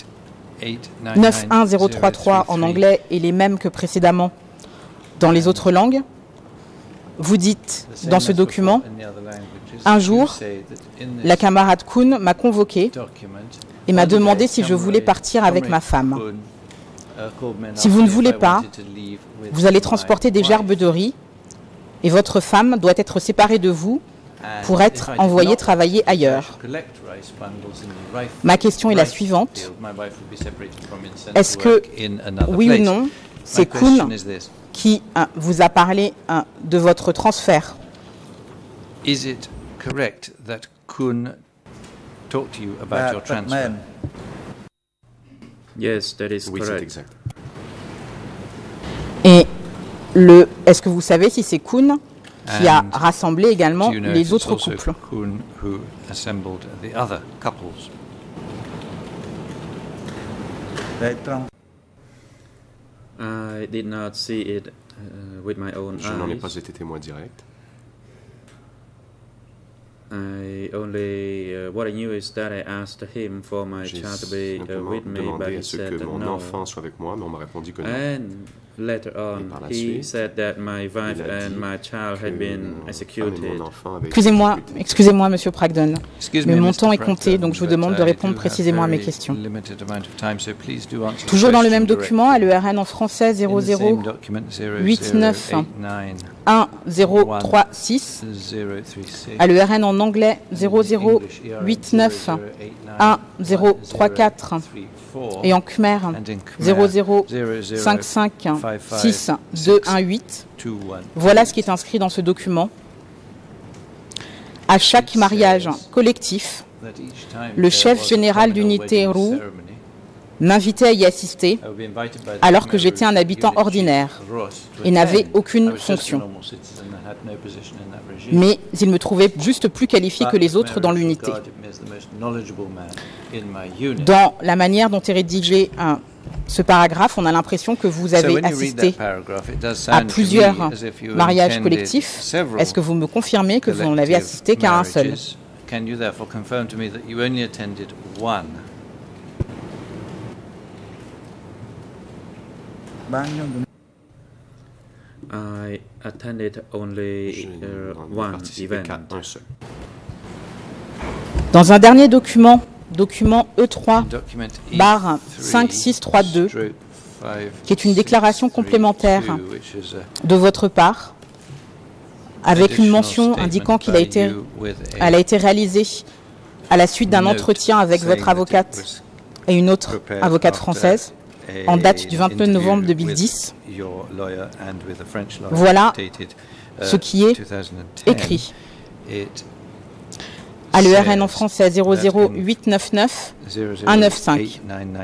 91033 en anglais est les mêmes que précédemment dans les autres langues. Vous dites dans ce document, un jour, la camarade Kuhn m'a convoqué et m'a demandé si je voulais partir avec ma femme. Si vous ne voulez pas, vous allez transporter des gerbes de riz et votre femme doit être séparée de vous pour être envoyée travailler ailleurs. Ma question est la suivante. Est-ce que, oui ou non, c'est Kuhn qui vous a parlé de votre transfert? Is it correct that Kuhn talked to you about your transfer? Yes, that is Oui, c'est correct. exact. Et est-ce que vous savez si c'est Kuhn qui a rassemblé également les autres couples? Kuhn who assembled the other couples. I did not see it with my own Je n'en ai eyes. pas été témoin direct. I only what I knew is that I asked him for my J'ai child to be simplement with me, but demandé he à ce said que mon no. enfant soit avec moi, mais on m'a répondu que non. And later on, par la he suite, said that my wife il a and dit my child que had been mon femme et executed. mon enfant avaient été Excusez-moi, exécutés. excusez-moi, Monsieur Pragden, mais mon temps est compté, Mr. donc je vous demande de But I répondre do have précisément à mes very questions. limited amount of time, so please do answer the Toujours dans le même question document, à l'URN en français directly. In the same document, 0089 0089 1036, 036. à l'URN en anglais 0089 1034 et en khmer 0055 6218. Voilà ce qui est inscrit dans ce document. À chaque mariage collectif, le chef général d'unité Roux m'invitait à y assister alors que j'étais un habitant ordinaire et n'avais aucune fonction. Mais il me trouvait juste plus qualifié que les autres dans l'unité. Dans la manière dont est rédigé ce paragraphe, on a l'impression que vous avez assisté à plusieurs mariages collectifs. Est-ce que vous me confirmez que vous n'en avez assisté qu'à un seul? Can you therefore confirm to me that you only attended one? I attended only Je n'en ai one participé event. qu'à un seul. Dans un dernier document, document E3, Document barre 5632, qui est une déclaration complémentaire de votre part, avec une mention indiquant qu'elle a été réalisée à la suite d'un entretien avec votre avocate et une autre avocate française, en date du 29 novembre 2010. Voilà ce qui est écrit. À l'URN en français 00899 195.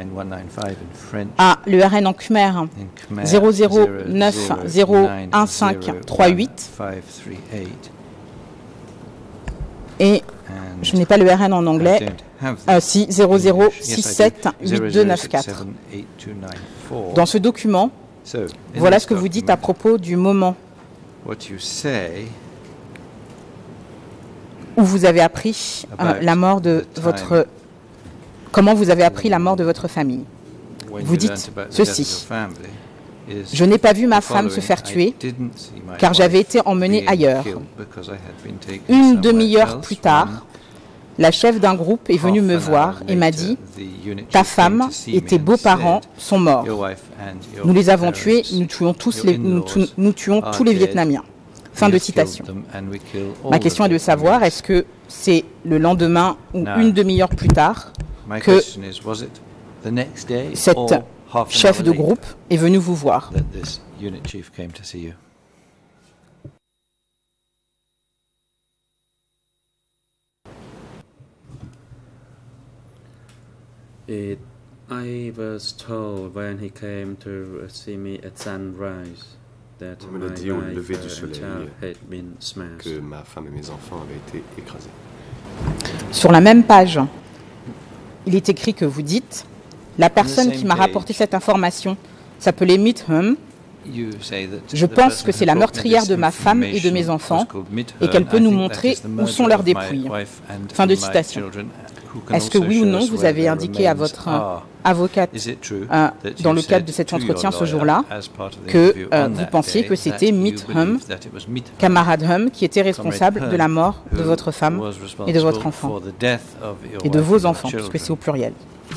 À l'URN en khmer 009015338. Et je n'ai pas le RN en anglais. Si, 00678294. Dans ce document, voilà ce que vous dites à propos du moment où vous avez appris la mort de votre... Comment vous avez appris la mort de votre famille. Vous dites ceci. Je n'ai pas vu ma femme se faire tuer car j'avais été emmené ailleurs. Une demi-heure plus tard, la chef d'un groupe est venue me voir et m'a dit « Ta femme et tes beaux-parents sont morts. Nous les avons tués, nous tuons tous les Vietnamiens. » Fin de citation. Ma question est de savoir, est-ce que c'est le lendemain ou une demi-heure plus tard que cette chef de groupe est venu vous voir? I was told when he came to see me at sunrise that on me l'a dit au lever du soleil que ma femme et mes enfants avaient été écrasés. Sur la même page, il est écrit que vous dites « La personne qui m'a rapporté cette information s'appelait Mithum. Je pense que c'est la meurtrière de ma femme et de mes enfants et qu'elle peut nous montrer où sont leurs dépouilles. » Fin de citation. Est-ce que oui ou non, vous avez indiqué à votre avocate, dans le cadre de cet entretien ce jour-là, que vous pensiez que c'était Mithum, camarade Hum, qui était responsable de la mort de votre femme et de votre enfant, et de vos enfants, puisque c'est au pluriel.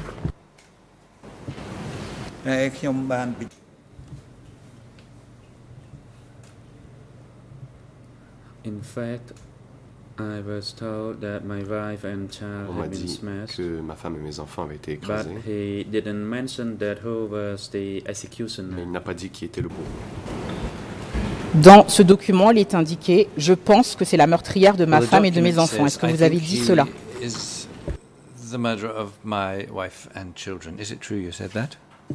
In fact, I was told that my wife and child had been smashed, que ma femme et mes enfants avaient été écrasés. But he didn't mention that who was the executioner. Mais il n'a pas dit qui était le bourreau. Dans ce document, il est indiqué « Je pense que c'est la meurtrière de ma femme et de mes enfants ». Est-ce que vous avez dit cela? The murderer of my wife and children. Is it true you said that?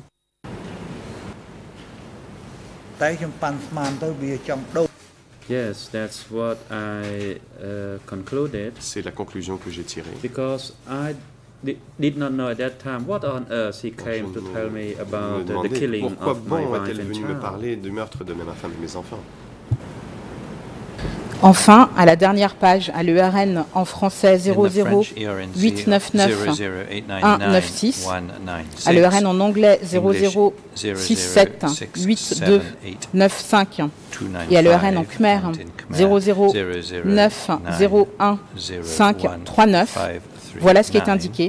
Yes, that's what I concluded. C'est la conclusion que j'ai tirée. Because I did not know at that time what on earth he came to tell me about the killing of my wife and child. Pourquoi est-elle venue me parler du meurtre de ma femme et mes enfants? Enfin, à la dernière page, à l'ERN en français 00899-196, à l'ERN en anglais 00678295 et à l'ERN en khmer 009010539, voilà ce qui est indiqué.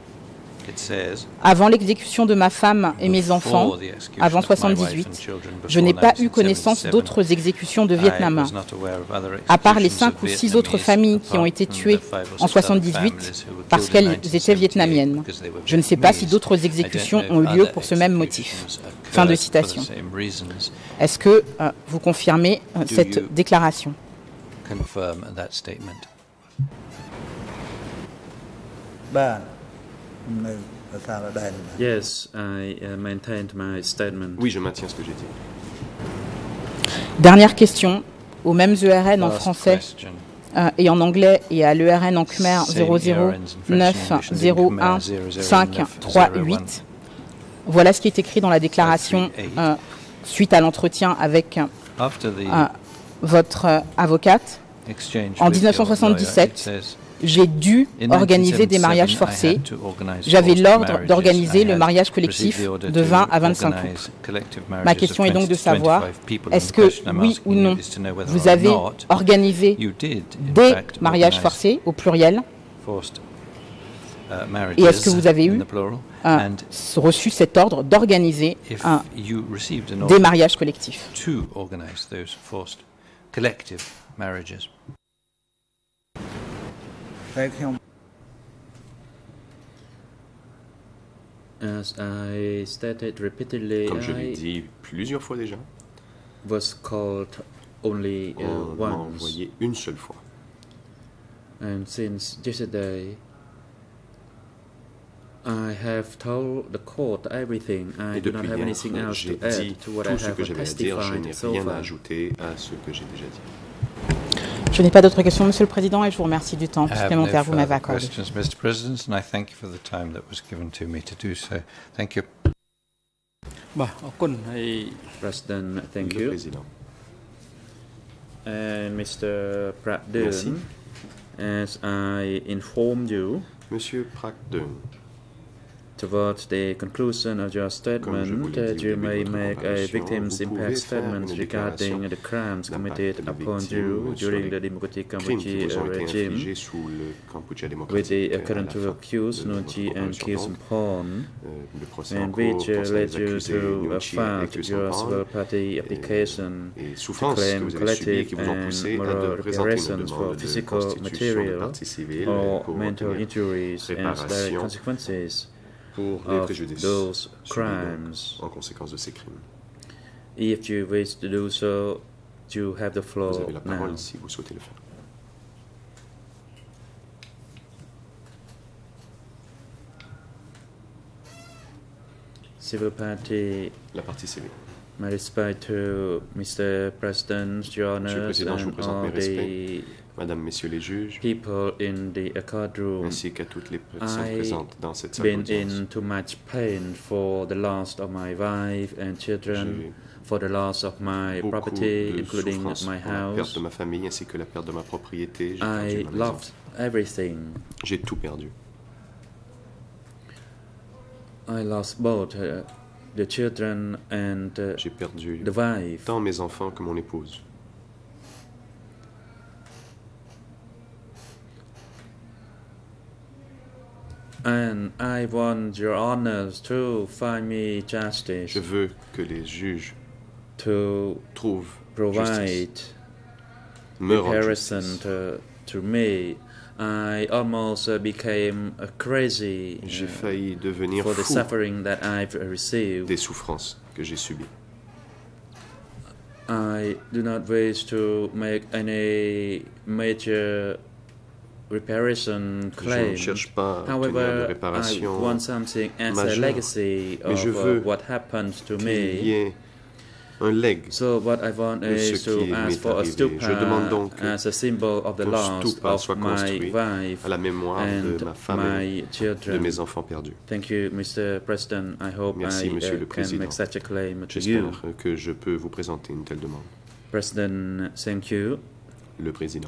Avant l'exécution de ma femme et mes enfants, avant 1978, je n'ai pas eu connaissance d'autres exécutions de Vietnamiens. À part les 5 ou 6 autres familles qui ont été tuées en 1978 parce qu'elles étaient vietnamiennes. Je ne sais pas si d'autres exécutions ont eu lieu pour ce même motif. Fin de citation. Est-ce que vous confirmez cette déclaration? Yes, I maintained my statement. Oui, je maintiens ce que j'ai dit. Dernière question, aux mêmes ERN en français et en anglais et à l'ERN en khmer 009010538. Voilà ce qui est écrit dans la déclaration suite à l'entretien avec votre avocate. En 1977, j'ai dû organiser des mariages forcés. J'avais l'ordre d'organiser le mariage collectif de 20 à 25 couples. Ma question est donc de savoir, est-ce que, oui ou non, vous avez organisé des mariages forcés, au pluriel, et est-ce que vous avez eu reçu cet ordre d'organiser des mariages collectifs? As I stated repeatedly, comme je l'ai dit plusieurs fois déjà, was called only on m'a once. envoyé une seule fois. And since yesterday, I have told the court everything. I do not have anything else to add to what I have testified so far. Rien à ajouter à ce que j'ai déjà dit. Je n'ai pas d'autres questions, Monsieur le Président, et je vous remercie du temps supplémentaire que vous m'avez accordé. Mr. President, and I thank you for the time that was given to me to do so. Thank you. President, thank you. And Mr. Pradhan, as I informed you, Monsieur Pradhan, towards the conclusion of your statement, you may make a victim's impact statement regarding the crimes committed upon you during the Democratic Cambodia regime with the current two accused, Nunchi and Khieu Samphan, and which led you to file your civil party application to claim collective and moral reparations for physical, material, or mental injuries and direct consequences pour les préjudices en conséquence de ces crimes. If you wish to do so, you have the floor. Vous avez la parole now. si vous souhaitez le faire. Civil party. La partie civile. My respect to Mr. President, Your Monsieur le Honors, Président, je vous and présente all mes the respects, Madame, Messieurs les juges, people in the courtroom. ainsi qu'à toutes les personnes présentes dans cette salle I've been d'audience. in too much pain for the loss of my wife and children, for the loss of my property, including my pour la perte house. de ma famille ainsi que la perte de ma propriété. J'ai I perdu ma maison. lost everything. J'ai tout perdu. I lost both the children and J'ai perdu the wife. tant mes enfants que mon épouse. And I want your honors to find me justice, Je veux que les juges to trouvent provide justice, me rendent comparison justice. to me. I almost became crazy J'ai failli devenir for the fou suffering that I've received. des souffrances que j'ai subies. I do not wish to make any major reparation Je claim. ne cherche pas à obtenir de However, I réparation want something as a majeure. legacy Mais je of veux what happened to qu'il y me. ait un legs So what I want de ce is qui to m'est ask for a arrivé. Je demande stupa donc as a symbol of the qu'un loss stupa of soit my construit wife à la mémoire de and ma femme my et de children. mes enfants perdus. Thank you, Mr. President. I hope Merci, I Monsieur le can Président. make such a claim to you. J'espère que je peux vous présenter une telle demande. President, thank you. Le Président.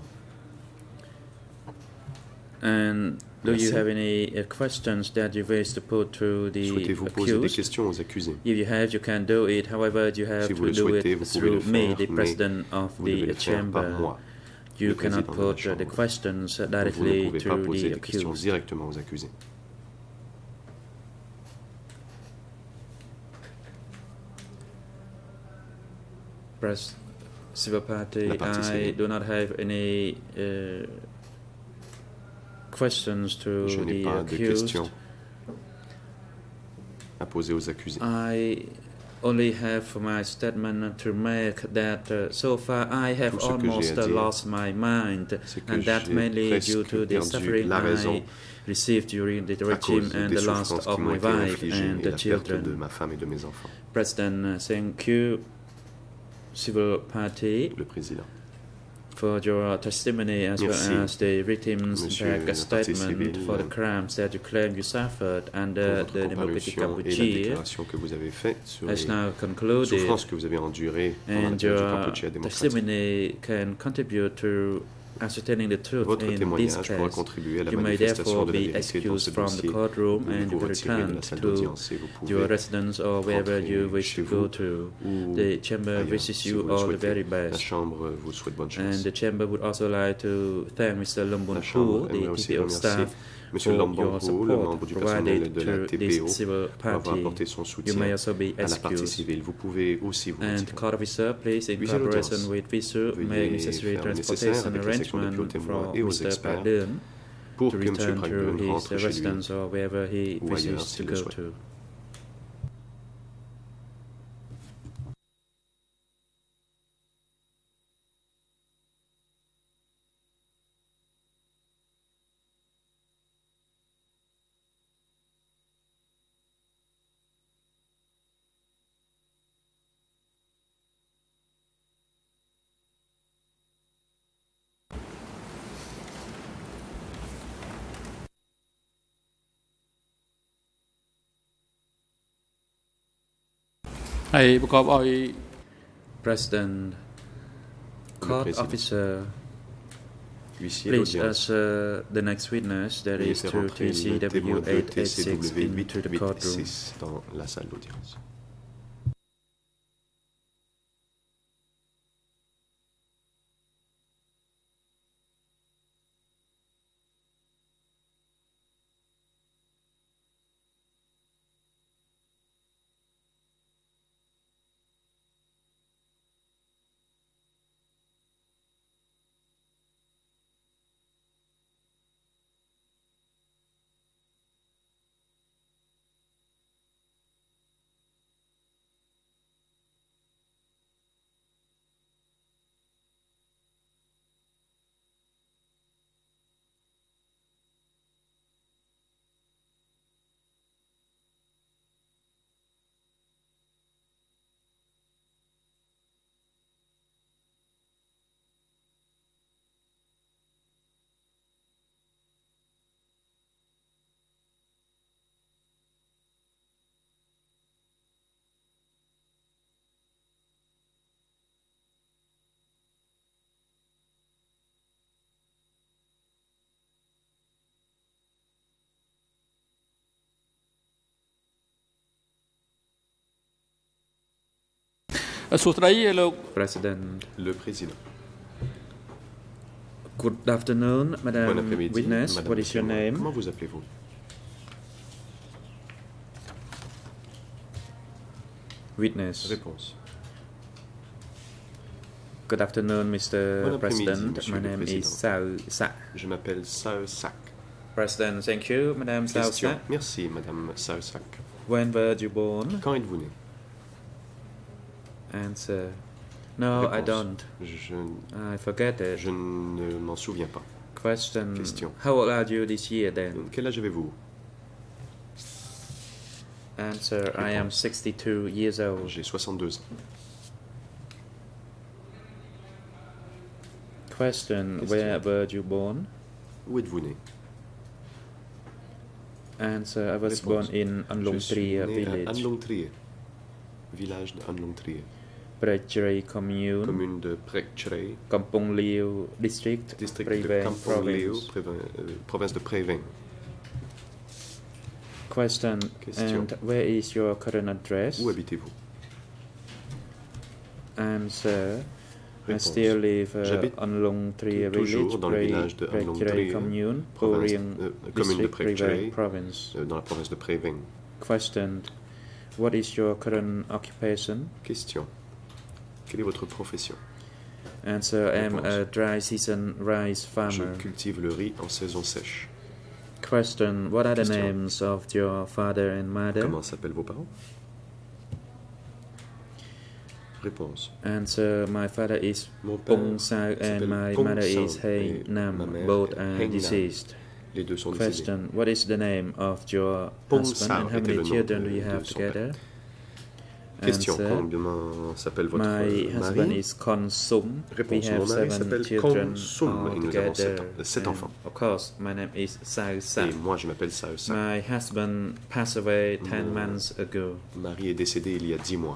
And do Merci. you have any questions that you wish to put to the Souhaitez-vous poser des accused? questions aux accusés? If you have, you can do it. However, you have Si vous to le do souhaitez, it vous pouvez le through me, faire, the mais President of vous devez the le faire par chamber. moi, You le cannot président de la put Chambre. the questions Vous ne directly pouvez pas to poser the des questions accused. directement aux accusés. Press Civil Party, La partie I civile. do not have any questions to Je n'ai the pas de accused. questions à poser aux accusés. I only have my statement to make that so far I have Tout ce que j'ai almost à dire, lost my mind, c'est que and that j'ai mainly presque due to the perdu suffering la raison I received during the à regime cause and des the loss souffrances of qui m'ont my été wife infligées and et the la perte de children. ma femme et de mes enfants. President, thank you, Civil Party, Le Président. for your testimony as Merci, well as the victims' Monsieur impact la partie statement civile, for the crimes that you claim you suffered Pour under votre the Democratic comparution et la Cambodia déclaration que vous avez faite sur has les now concluded. souffrances que vous avez endurées pendant la And période du your Cambodge démocratique. testimony can contribute to ascertaining the truth Votre in this témoignage pourra case. contribuer à la You may manifestation therefore de la be vérité dans ce excused from the dossier. courtroom Vous and vous you retirez de return la salle to d'audience et vous your pouvez residence or wherever rentrer you wish chez to go vous to. ou The chamber ailleurs, wishes si you vous le all the souhaitez. very La best. Chambre vous souhaite bonne And chance. the chamber would also like to thank Mr. Lumbun La Pu, Chambre the aimerait aussi TPO remercier staff, Monsieur for Lambampo, your le support membre du personnel provided de la to TPO, this civil pour avoir party. apporté son You soutien may also be à la partie excused. civile. Vous pouvez aussi vous And retirer. court officer, please, in Huissier cooperation d'audience, with VISU, make veuillez necessary faire le nécessaire transportation avec la section arrangement d'appui aux témoins for et aux Mr. experts Pradhan pour to que M. return Pradhan to his rentre chez lui residence or wherever he ou ailleurs wishes to s'il le go souhaite. to. President, court officer, please as the next witness, that is to TCW 886 into the courtroom. Dans la salle d'audience. President. Le président. Good afternoon, Madam Bon après-midi, Witness. Madame What is your name? Comment vous appelez-vous? Witness. Réponse. Good afternoon, Mr. Bon après-midi, President. Monsieur My le name is Président. Sao Sak. Je m'appelle Sao Sak. President, thank you, Madam Sao Question. Sak. Merci, Madame Sao Sak. When were you born? Quand êtes-vous né? Answer. No, Réponse. I don't. I forget it. Je ne m'en souviens pas. Question. Question. How old are you this year then? Quel âge avez-vous? Answer. Réponse. I am 62 years old. J'ai 62 ans. Question. Where were you born? Où êtes-vous né? Answer. I was Réponse. born in Je suis Anlongtria né à village. Anlongtrie, village de Anlongtrie, Prechray commune. commune de Prechray, Kampong Liu district. district Prey de Veng Kampong Leo, province. province de Prey Veng. Question. Question. And where is your current address? Où habitez-vous? Answer. I Réponse. still live J'habite Anlongtria toujours village, dans le village de Prechray Anlongtrie, commune, province, Oriang commune de district, Prey Veng Prechray, province. dans la province de Prey Veng. Question. What is your current occupation? Question. Quelle est votre profession? Answer. I am Réponse. a dry season rice Je farmer. cultive le riz en saison sèche. Question. What are the Question. names of your father and mother? Comment s'appellent vos parents? Réponse. Answer. My father is Mon père Pong Sao and s'appelle my Pong mother is Sao Hey et Nam. ma mère Both est are Heng Nam. deceased. Les deux sont décédés. Question. What is the name of your Pong husband Sao and how était le many nom children de- do you de have son together? Question. Answer. Comment s'appelle votre My husband mari? is Konsum. We Réponse. have Mon mari 7 s'appelle children Konsum et nous avons together. sept And enfants. of course, my name is Sao Sak. Et moi, je m'appelle Sao Sak. My husband passed away 10 Mon months ago. mari est décédé il y a 10 mois.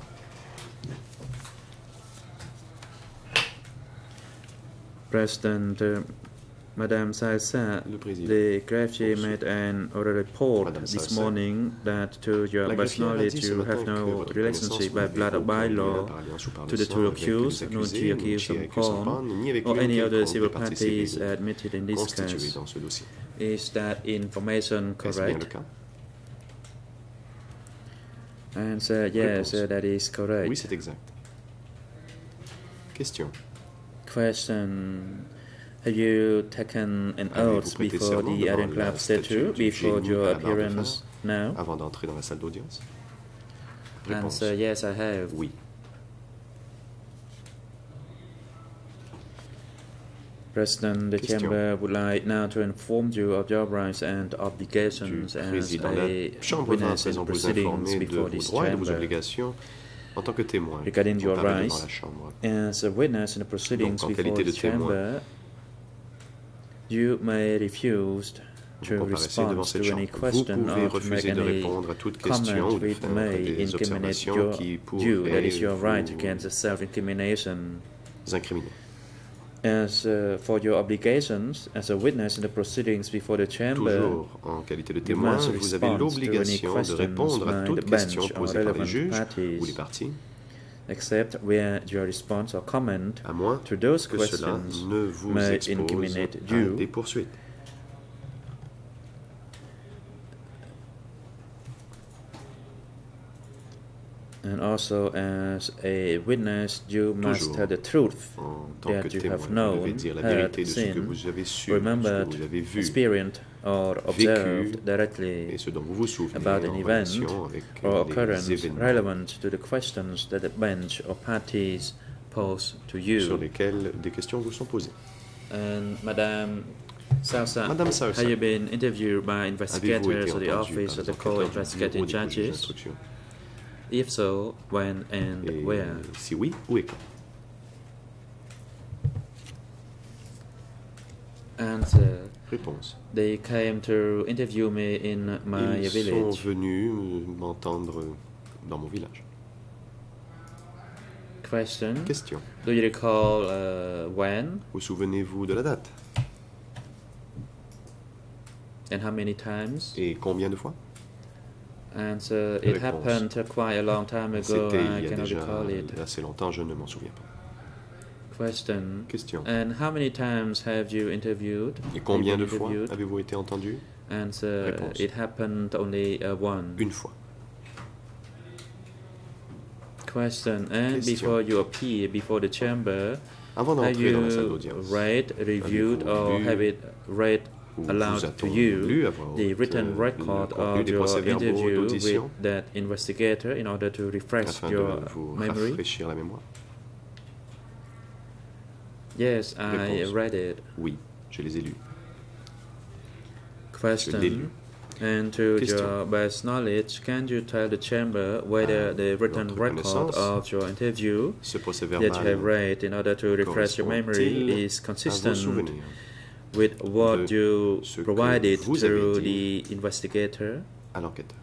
President, Madame Sao Sak, Le président. the greffier made an oral report Madame this Sao Sak. morning that to your La best greffière a knowledge dit ce you matin have que no votre relationship connaissance by blood or by n'avait law aucun lien par alliance ou par to le the sang two avec les accused, no accusés, to ni accused chez of accusés en pawn, ni avec or any quelconque other des civil parties parties civiles admitted in this constituées case. dans ce dossier. Is that information Est-ce bien le correct? cas? Answer, yes, Réponse. that is correct. Oui, c'est exact. Question. Question. Have you taken an Avez-vous oath prêté before serment the devant Iron la Club statue statue du before génie your à la barre de appearance now? Avant d'entrer dans la salle d'audience? Réponse. Answer, yes, I have. Oui. President, the Question. Chamber would like now to inform you of your rights and obligations Du as président. a La Chambre va à witness présent in vous proceedings informer de before vos this droits et de vos chamber. obligations en tant que témoin. Regarding your comparé rights, devant la Chambre. as a witness in the proceedings Donc, en before qualité de this témoin, chamber, you may refuse to respond to any question or to make any comment with may incriminate you. That is your right against self-incrimination. As for your obligations as a witness in the proceedings before the chamber, toujours en qualité de témoin, vous avez l'obligation de répondre à toute question posée par les juges ou les parties, except where your response or comment à moins to those que cela questions ne vous may expose incriminate à you. des poursuites. And also, as a witness, you must tell the truth that you have known, heard, seen, remembered, experienced, or observed directly about an event or occurrence relevant to the questions that the bench or parties pose to you. Sur lesquelles des questions vous sont posées. And Madame Sao Sak, Madame Sao Sak, have you been interviewed by investigators of the Office of the Co-Investigating Judges? If so, when and where? Si oui, où et quand? Answer. Réponse. They came to interview me in my Ils village. sont venus m'entendre dans mon village. Question. Question. Do you recall when? Vous souvenez-vous de la date? And how many times? Et combien de fois? Answer. It happened quite a long time ago. C'était I il y a cannot déjà recall it. assez longtemps, je ne m'en souviens pas. Question. Question. And how many times have you interviewed? Et combien de fois avez-vous été entendu? Answer. Réponse. It happened only one. Une fois. Question. And Question. before you appear before the chamber, Avant have d'entrer dans la salle you d'audience, read, reviewed, avez-vous or lu have it read ou aloud vous to a-t-on you lu à voix the haute, written le record contenu of des your procès-verbaux interview with d'audition that investigator in order to refresh afin your de vous memory? rafraîchir la mémoire? Yes, I Réponse. read it. Oui, je les ai lus. Question. l'ai lu. And to Question. your best knowledge, can you tell the chamber whether the written votre record connaissance, of your interview Ce procès that you have verbal read in order to refresh your memory correspond-il is à vos consistent souvenirs with what de you ce que provided vous avez to dit the investigator? à l'enquêteur?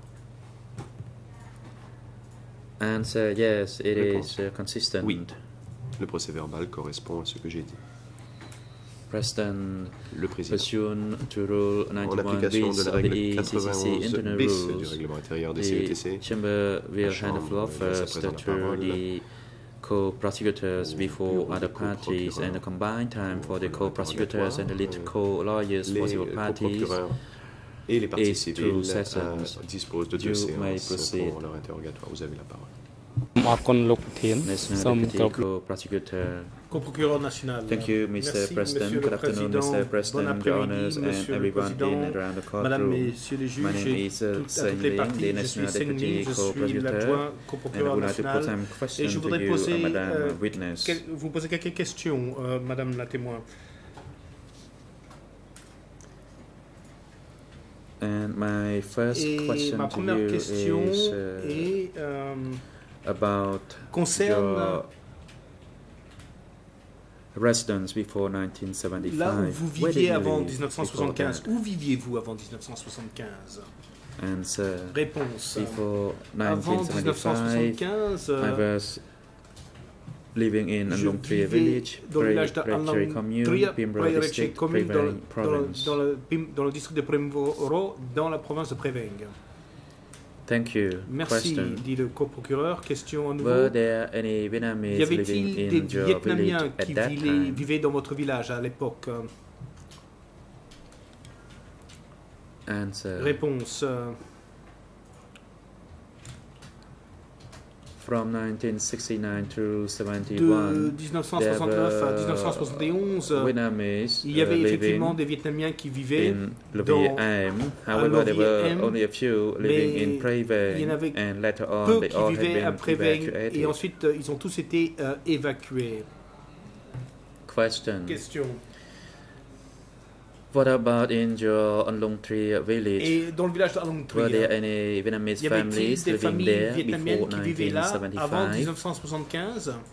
Answer. Yes, it Réponse. is consistent. Oui. Le procès verbal correspond à ce que j'ai dit. President, Le président, pursuant to Rule en 91 application bis de la of the règle ECCC 91 internal bis du rules, règlement intérieur des the CETC, Chamber will la hand the floor Chambre laisse à first présent la to parole the co-prosecutors au before bureau other des parties coprocureurs, and the combined time for the au co-prosecutors and the lead co-lawyers for les civil parties coprocureurs et les parties is civiles 2 sessions. disposent de 2 You may séances proceed. pour leur interrogatoire. Vous avez la parole. National Deputy Co-Prosecutor. Co-procureur national. Thank you, Mr. Merci, President. Monsieur Good le afternoon, Président. Mr. Bon President, your après-midi, honors, and Monsieur le everyone Président, in and around the Madame, courtroom. Messieurs les My name juges et is à toutes les Saint Ling, parties. the Je suis National Saint Deputy Ling, je suis Co-Prosecutor, l'adjoint and I co-procureur would like to put national. some Et questions je to voudrais you, poser, Madame Witness. vous poser quelques questions, Madame la témoin. And my first Et question ma to première you question is about concerne your residence before 1975. là où vous Where did viviez you avant live before 1975. that? Où viviez-vous avant 1975? Answer. Réponse. Before Avant 1975, 1975, I was living in je Anlongtria vivais village, dans le village Prairie Commune, d'Anlongtria, Pimbro District, commune Preveng Province. dans le district de Premvoro, dans la province de Preveng. Thank you. Merci, Question. dit le co-procureur. Question à nouveau. Were there any Y Vietnamese living avait-il des in your village Vietnamiens at qui that time? vivaient dans votre village à l'époque? Answer. Réponse. From 1969 to De 71, 1969 à 1971, Vietnamese il y avait effectivement living des Vietnamiens qui vivaient in dans Lovie-Am. However, there were Lovie-Am, only a few living in mais il y en Preveng, avait and later on peu they qui all had vivaient à been Preveng evacuated. et ensuite ils ont tous été évacués. Question. Question. What about in your Anlongtria village? Et dans le village Were d'Anlongtria, there any Vietnamese y avait-il families des living familles there vietnamiennes before qui vivaient là avant 1975? 1975?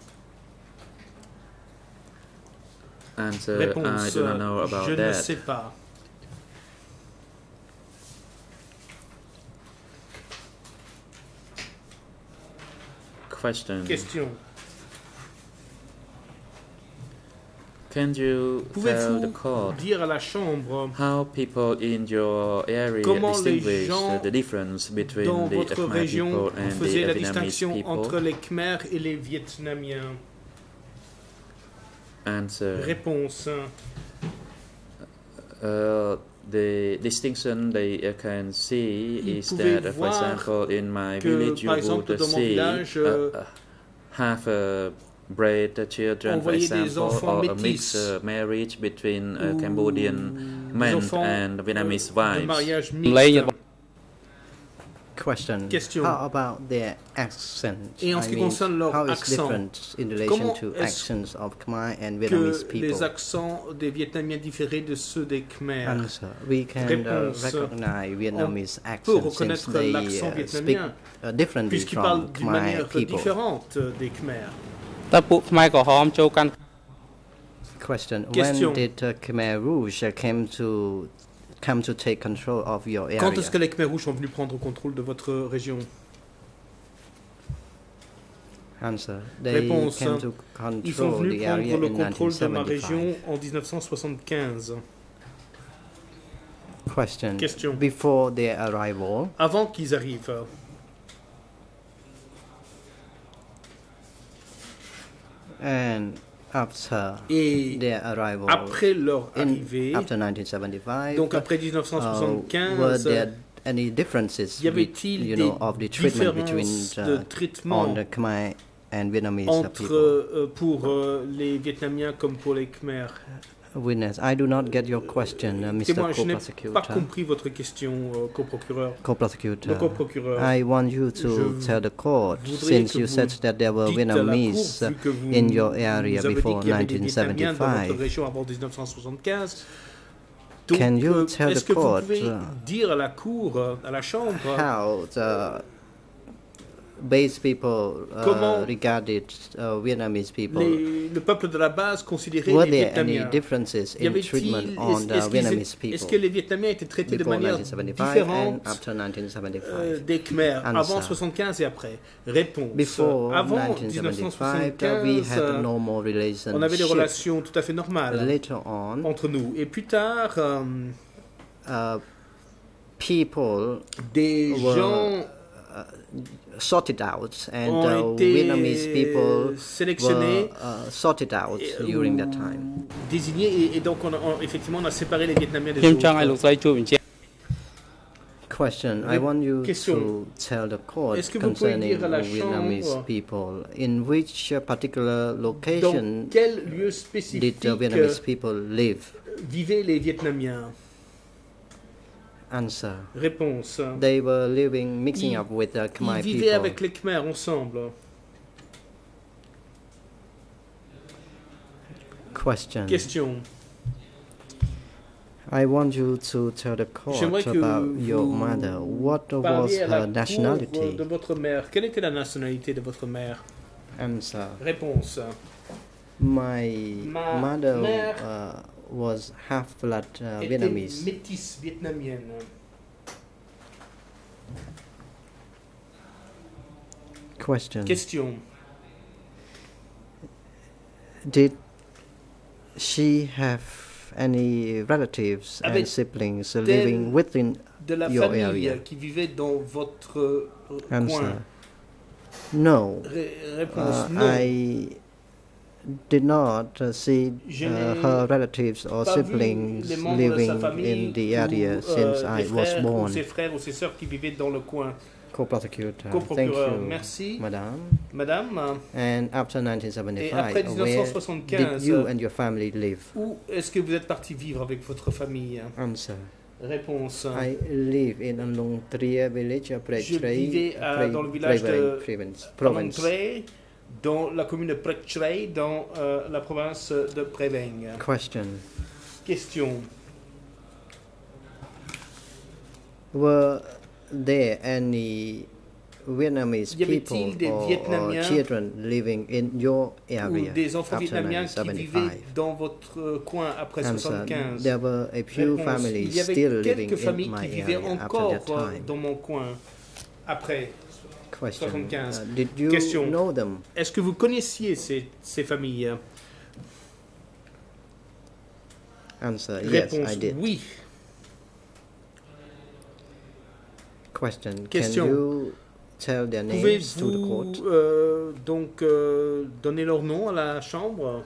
Answer, I Réponse. do not know about Je ne that. sais pas. question. Question. Can you tell the court dire à la chambre how people in your area distinguish the difference between the Khmer people and the faisaient la Vietnamese distinction people? entre les Khmers et les Vietnamiens? Answer. Réponse. The distinction they can see is that, for example, in my village you would see half bred children, for example, or a mixed marriage between Cambodian men and Vietnamese wives. Question. How about their accent? Et en ce qui concerne leur how is accent, different in relation to accents of Khmer and Vietnamese people? Les accents des Vietnamiens différaient de ceux des Khmer. Answer. We can recognize Vietnamese accents since they speak differently from Khmer people. Différente des Khmer. Question. When did Khmer Rouge come to take control of your area? Quand est-ce que les Khmer Rouges sont venus prendre contrôle de votre région? Answer. They Réponse. came to Ils sont control venus the area prendre le in contrôle de ma 1975. région en 1975. Question. Question. Before their arrival, Avant qu'ils arrivent, and after et their arrival, après leur arrivée, after 1975, donc après were 1975, there any differences y avait-il of the treatment between de traitement on the Khmer and Vietnamese people? entre pour les Vietnamiens comme pour les Khmer? Witness, I do not get your question, Mr. Témoin, je n'ai pas Co-Prosecutor. compris votre question, coprocureur. Co-Prosecutor, Le coprocureur. I want you to tell the court, voudrais since que you vous said that there were dites à la Vietnamese cour, vu que vous in your area nous avez dit before qu'il y avait des Vietnamiens dans votre 1975. région avant 1975. Donc, Can you tell est-ce the que vous court pouvez dire à la cour, à la chambre, how the base people regarded Vietnamese people? le peuple de la base considérait Were les there any Vietnamiens? differences Y in avait-il, treatment on the Vietnamese people est-ce que les Vietnamiens étaient traités de before manière 1975 différente and after 1975? des Khmer, avant Answer. 75 et après? Réponse. Before Avant 1975, we 1975, had normal relations. on avait des relations tout à fait normales Later on, entre nous. Et plus tard, people des gens sorted out, and ont été Vietnamese people sélectionnés, were sorted out during that time. désignés, et donc effectivement on a séparé les Vietnamiens des autres. Question. I want you to tell the court Est-ce que vous pouvez concerning dire à la Vietnamese chambre people in which particular dans location quel lieu did spécifique the Vietnamese people live? vivaient les Vietnamiens? Answer. Réponse. They were living, mixing up with the Khmer Ils vivaient people. avec les Khmer ensemble. Question. Question. I want you to tell the court J'aimerais que about your vous mother. What was parliez à la her cour nationality? de votre mère. Quelle était la nationalité de votre mère? Answer. Réponse. My Ma mother mère was half-blood était Vietnamese. métisse vietnamienne. Question. Question. Did she have any relatives and Avait-elle siblings living within De la your famille area? qui vivait dans votre Answer. coin? No. Réponse non. I did not see Je n'ai her relatives or pas vu siblings les membres de sa living famille in the ou, area since I des was frères, ou born. ses frères ou ses sœurs qui vivaient dans le coin. Co-prosecutor. Thank Co-procureur, you, merci. Madame. Madame, And after et après 1975, where 1975, did you and your family live? où est-ce que vous êtes parti vivre avec votre famille? Answer. Réponse. I live in Long Tria village of Je vivais dans le village de province. Tre, dans la commune de Prec Tre, dans la province de Préveng. Question. Question. Were there any Vietnamese Y avait-il people des or Vietnamiens children living in your Ou area des enfants after vietnamiens qui 1975? vivaient dans votre coin après Answer. 75? There were a few Réponse. families Il y avait still living quelques in familles my qui vivaient area after encore that time. dans mon coin après. 75. Did you Question. know them? Est-ce que vous connaissiez ces familles? Answer, Réponse, yes, I did. oui. Question. Question. Can you tell their names to the court? Pouvez-vous donc donner leur nom à la chambre?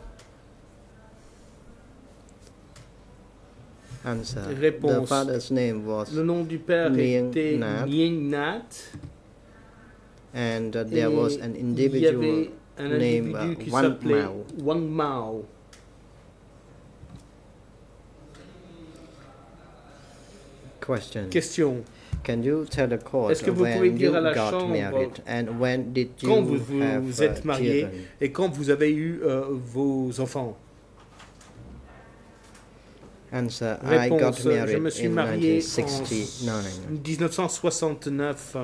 Answer. Réponse. The father's name was Le nom du père était Nguyen Nhat. And there was an individual named Wang Mao. Wang Mao. Question. Can you tell the court Est-ce que vous pouvez when you dire à la got chambre married and when did quand you vous have vous êtes marié children? et quand vous avez eu vos enfants? Answer. Réponse. I got married Je me suis in marié 1969. en 1969.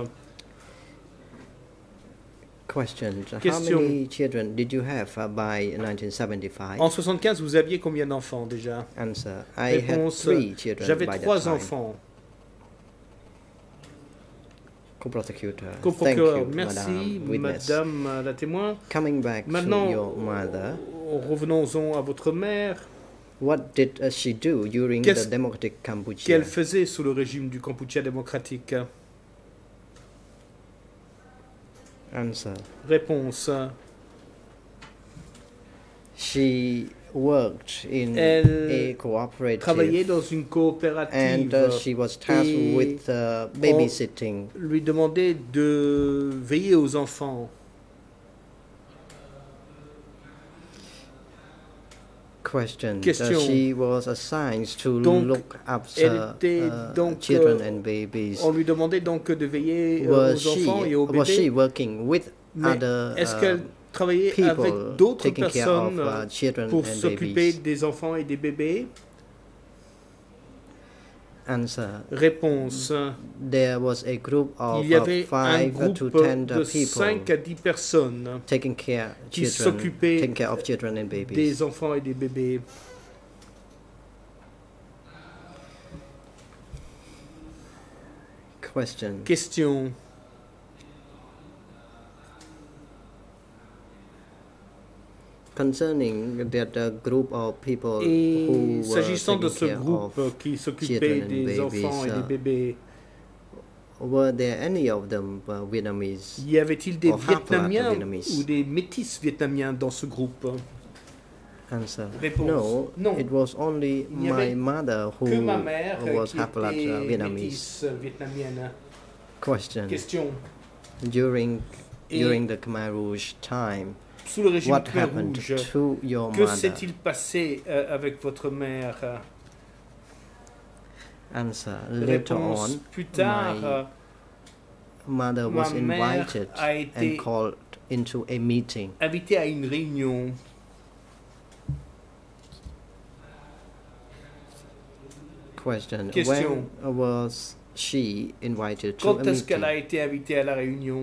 Question. How Question. many children did you have by 1975? En 75, vous aviez combien d'enfants déjà? Answer. I had Réponse. 3 children J'avais by 3 that time. enfants. Co-prosecutor. Thank Co-procureur, you, merci, Madame Witness. Madame la témoin. Coming back Maintenant, to your mother, revenons-en à votre mère. what did she do during the democratic Cambodia? Qu'elle faisait sous le régime du Kampuchea démocratique? Answer. Réponse. She worked in Elle a cooperative travaillait dans une coopérative and she was tasked with babysitting. on lui demandait de veiller aux enfants. Question. Question. She was assigned to Donc, look after elle était donc, children and babies. On lui demandait donc de veiller Was aux enfants et aux was she bébés. working with Mais other est-ce qu'elle travaillait people avec d'autres taking care of personnes children pour and s'occuper babies? des enfants et des bébés? Answer. Réponse. There was a group of Il y avait un 5 groupe to 10 de people 5 à 10 personnes taking care qui children, s'occupaient taking care of children and babies. des enfants et des bébés. Question. Concerning that group of people Et who s'agissant de were ce taking care groupe of qui s'occupait children and des enfants et babies, des bébés, were there any of them Vietnamese? y avait-il des or half-blood Vietnamiens Vietnamese? ou des métis vietnamiens dans ce groupe? Answer. Réponse. No, it was only Il n'y my avait mother who que ma mère was qui half-blood était Vietnamese. métisse vietnamienne. Question. Question. During the Khmer Rouge time, Sous le régime what Khmer happened Rouge, to your que mother? s'est-il passé avec votre mère? Answer. Later Réponse. on, Plus tard, my mother was ma mère invited a été and called into a meeting. invitée à une réunion. Question. Question. When was she invited to a Quand est-ce qu'elle a meeting? été invitée à la réunion?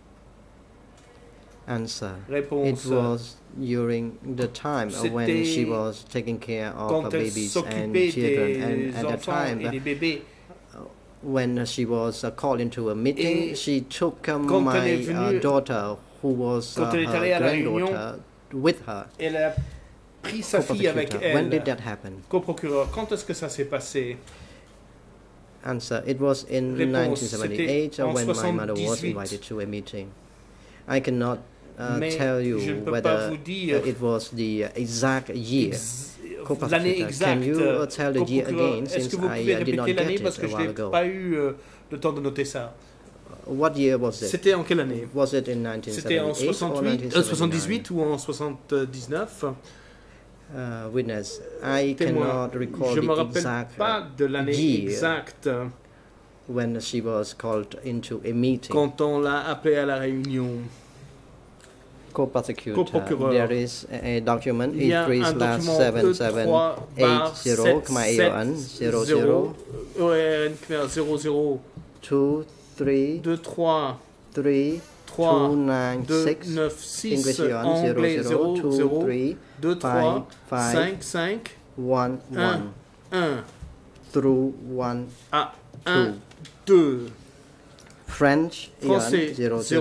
Answer. Réponse. It was during the time when she C'était was taking care of her quand elle babies and s'occupait children, and des at the enfants et des time bébés. when she was called into a meeting, Et she took quand elle est my venue- daughter, who was quand elle est allée à la her réunion, granddaughter, with her. Elle a pris sa fille avec Co-prosecutor. When did elle. that happen? Coprocureur, quand est-ce que ça s'est passé? Answer. It was in Réponse. 1978 C'était en when my mother was 78. invited to a meeting. I cannot Mais tell you je ne peux pas whether vous dire it was the exact year. l'année Co-prosecutor, exacte. can you tell the year Coprocureur, again, est-ce since que vous I pouvez did not répéter get l'année it parce que a je while n'ai ago? pas eu le temps de noter ça. What year was it? C'était en quelle année? Was it in C'était en 1978 78 ou en 79? Witness, I Témoin, cannot recall je ne me the rappelle exact pas de l'année year exacte when she was called into a meeting. quand on l'a appelée à la réunion. Co-prosecutor, Co-procureur. there is a document Il y a un document E3/7780 Khmer Iran 00 ORN Khmer 00 2 3 23 3 3 296 296 English Iran anglais 00 2 00 3 2 3 5 5 5 1 1 1 through 1 à 2. 1 2 French, Français,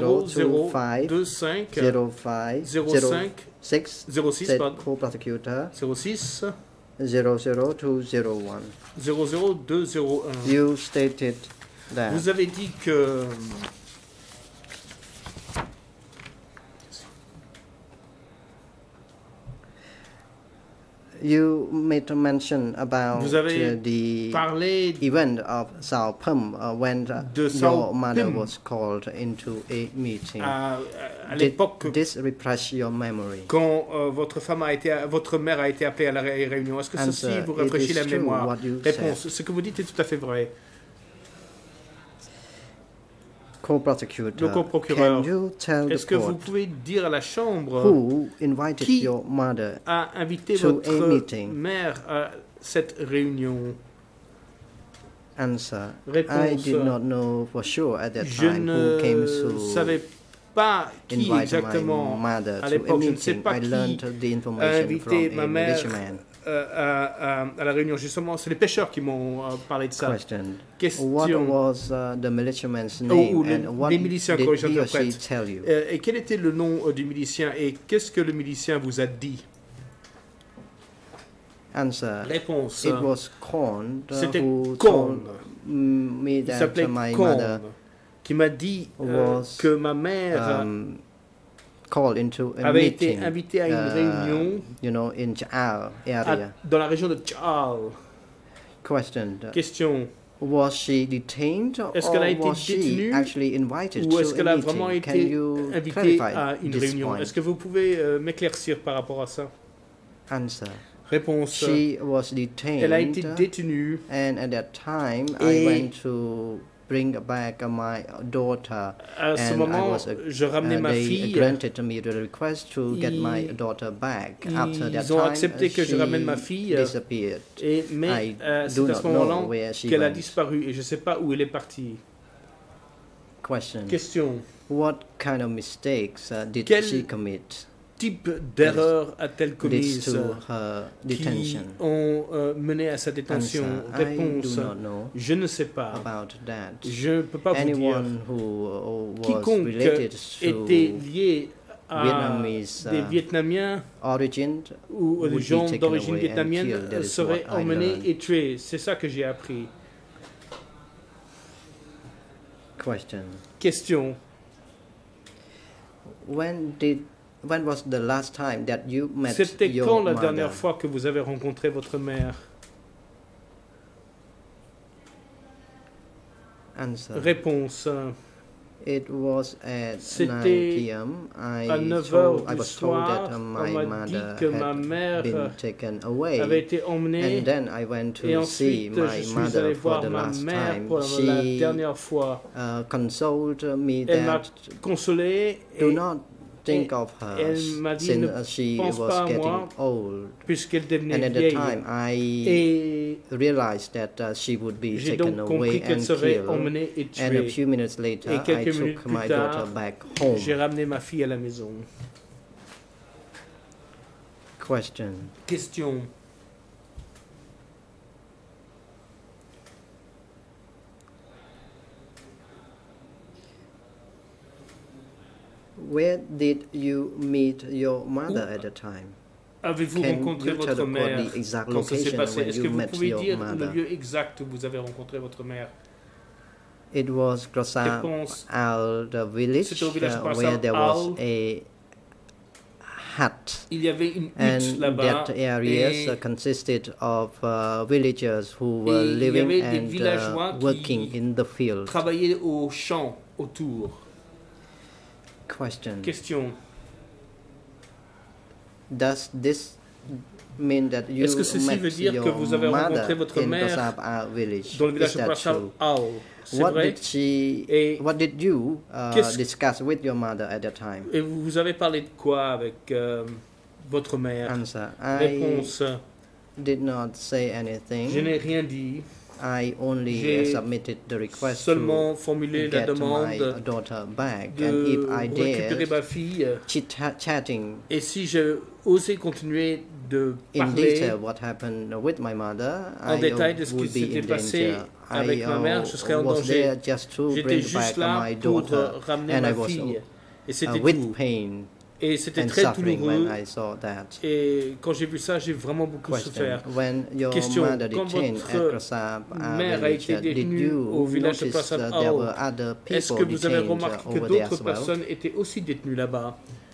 0025 05 06, co-prosecutor 06 00201. 00201. You stated that. Vous avez dit que you made a mention about vous avez the parlé event of Sao Pum when your mother was called into a meeting. À l'époque, Did this refresh your memory? Quand votre mère a été appelée à la réunion, est-ce que ceci vous rafraîchit la mémoire? Réponse, ce que vous dites est tout à fait vrai. Le co-procureur, est-ce que vous pouvez dire à la Chambre qui a invité votre mère à cette réunion? Answer. Réponse, I did not know for sure at that je time who came to savais pas qui exactement à l'époque, je ne sais pas qui a invité ma mère à la réunion. Justement, c'est les pêcheurs qui m'ont parlé de ça. Question. What was the militiaman's name and what did he or she tell you? Et quel était le nom du milicien et qu'est-ce que le milicien vous a dit? Answer. Réponse. It was Korn who told me that my mother qui m'a dit que ma mère avait été invitée à une réunion in Chao area. Dans la région de Chao. Question. Was she detained or est-ce qu'elle a été was she actually invited ou est-ce to qu'elle a a meeting? vraiment Can été you invitée clarify à une this réunion? point? Est-ce que vous pouvez m'éclaircir par rapport à ça? Answer. Réponse. She was detained. Elle a été détenue. And at that time, I went to bring back my daughter. À ce moment, je ramenais ma fille. They granted me the request to get my daughter back. After that ils ont accepté que je ramène ma fille. Disappeared. Mais c'est à ce moment-là qu'elle a disparu et je ne sais pas où elle est partie. Question. What kind of mistakes did she commit? Type d'erreur a-t-elle commise qui ont mené à sa détention? Réponse, je ne sais pas. Je ne peux pas vous dire. Quiconque était lié à des Vietnamiens ou des gens d'origine vietnamienne seraient emmenés et tués. C'est ça que j'ai appris. Question. When was the last time that you met C'était your quand la mother? dernière fois que vous avez rencontré votre mère? Answer. Réponse. It was at 9 C'était p.m. à 9 heures du soir. that On my m'a mother dit que ma mère been taken away. avait été emmenée. And then I went to et see ensuite, my je suis mother allé for voir the ma last mère time. pour la dernière fois. Consoled me Elle m'a that consolé do not think of her elle m'a dit since she pense was pas à getting moi, old. puisqu'elle devenait And at vieille. the time, I realized that she would be J'ai taken donc away compris qu'elle and serait killed. emmenée et And a tuée. few minutes later, Et I quelques minutes took plus my tard, daughter back home. j'ai ramené ma fille à la maison. Question. Where did you meet your mother at the time? Avez-vous rencontré votre mère quand ça s'est passé? Est-ce que vous pouvez dire le lieu exact où vous avez rencontré votre mère? It was Grosal, the village where there was a hut. Il y avait une and hutte là-bas. That area consisted of villagers who were living and working in the field. Travaillaient au champ autour. Question. Does this mean that you Est-ce que ceci veut dire que vous avez rencontré votre mère dans le village de Prasal Al? What did you discuss with your mother at that time? Et vous avez parlé de quoi avec votre mère? Answer. Réponse. I did not say anything. Je n'ai rien dit. I only submitted the request seulement to formulé la get demande my daughter back. de and if I récupérer dared, ma fille. chatting. Et si je osais continuer de parler en détail de ce qui s'était passé avec ma mère, je serais en danger. J'étais juste là pour ramener ma fille. Et c'était tout. Et c'était très douloureux. Et quand j'ai vu ça, j'ai vraiment beaucoup souffert. Question, quand votre mère a été détenue au village de Sao Sak, est-ce que vous avez remarqué que d'autres personnes étaient aussi détenues là-bas?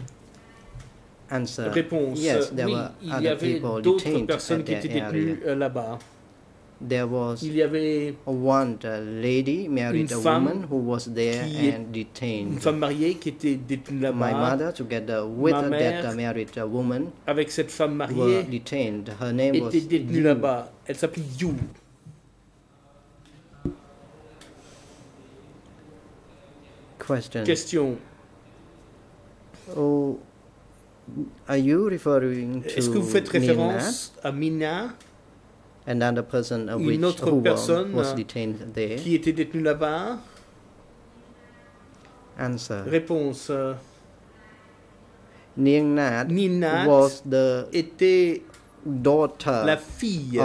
Réponse, oui, il y avait d'autres personnes qui étaient détenues là-bas. Il y avait une femme mariée qui était détenue là-bas. Ma mère, avec cette femme mariée, était détenue là-bas. Elle s'appelait Yu. Question. Est-ce que vous faites référence à Mina? Une autre personne qui était détenue là-bas? Réponse. Nina était la fille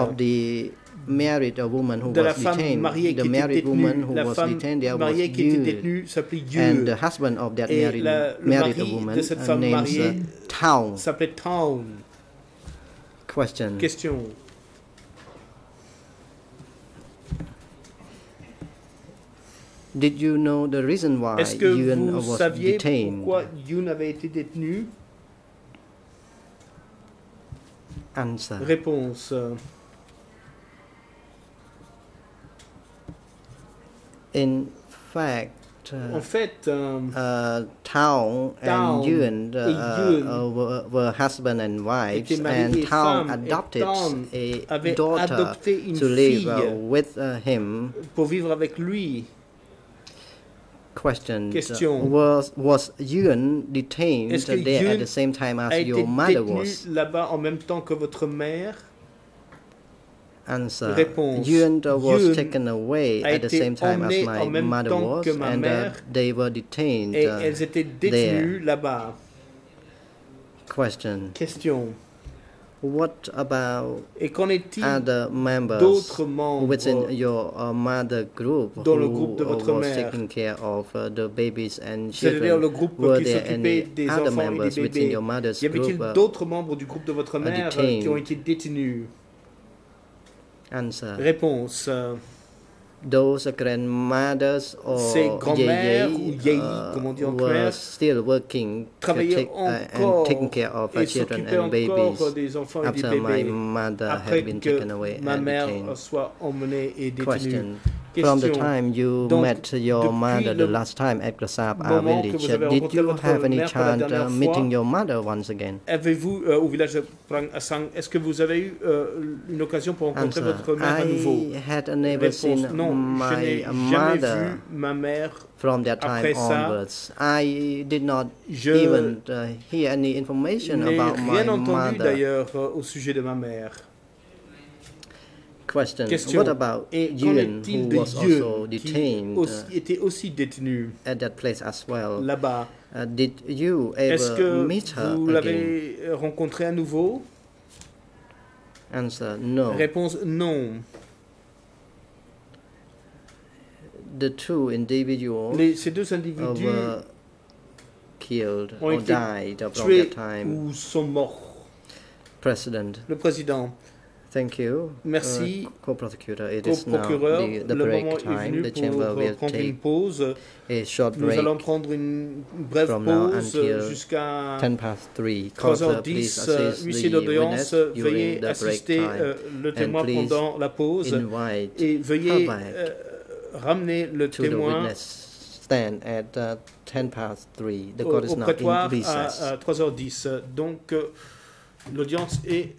de la femme mariée qui était détenue. La femme mariée qui était détenue s'appelait Yu. Et le mari de cette femme mariée s'appelait Town. Question. Est-ce que vous saviez pourquoi Yoon avait été détenu? Réponse. En fait, Tao and Yun were husband and wives, and Tao adopted a daughter to live with him. Pour vivre avec lui. Question. Was Yun detained there at the same time as your mother was? Là-bas en même temps que votre mère? Answer. Réponse. Yun was taken away at the same time as my mother was, and they were detained et elles étaient détenues là-bas. Question. What about other members d'autres membres within your mother group dans le groupe de votre was mère? Taking care of the babies and C'est-à-dire children? le groupe Were qui there s'occupait any des other enfants et members des within bébés? your mother's Y avait-il group d'autres membres du groupe de votre mère qui ont été détenus? Answer. Réponse. Those grandmothers or ces grand-mères ou yéyi, comme on dit en khmer, still working travaillaient encore and taking care of et children s'occupaient and babies encore des enfants et des after my bébés mother après had been que taken away ma and mère detained. soit emmenée et détenue. Question. From the time you Donc, met your mother the last time at Sao Sak village, did you votre have any mère pour la chance dernière meeting fois? your mother once again? Avez-vous, au village de Prang Asang, est-ce que vous avez eu une occasion pour rencontrer Answer. votre mère à nouveau? I had never seen Non, je n'ai my jamais mother vu ma mère from that time après ça. onwards. I did not even hear any information about my rien entendu mother. d'ailleurs au sujet de ma mère. Question. Question. What about Et qu'en Yun, est-il who de was Yun, also detained qui était aussi détenu at that place as well? Là-bas. Did you Est-ce ever que meet her vous again? l'avez rencontrée à nouveau? Answer. No. Réponse non. The two individuals Ces deux individus were killed ont or été died from tués that time. ou sont morts. President. Le président. Thank you. Merci. Co-prosecutor, it is now Co-procureur, the le break moment est time. venu The chamber pour will prendre une take pause. a short Nous break allons prendre une brève from now pause until jusqu'à 3:10. 3h10. Huissier d'audience, veuillez assister le témoin pendant la pause et veuillez ramener le témoin au prétoire à 3h10. Donc, l'audience est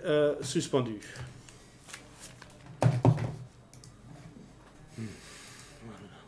suspendue. Voilà.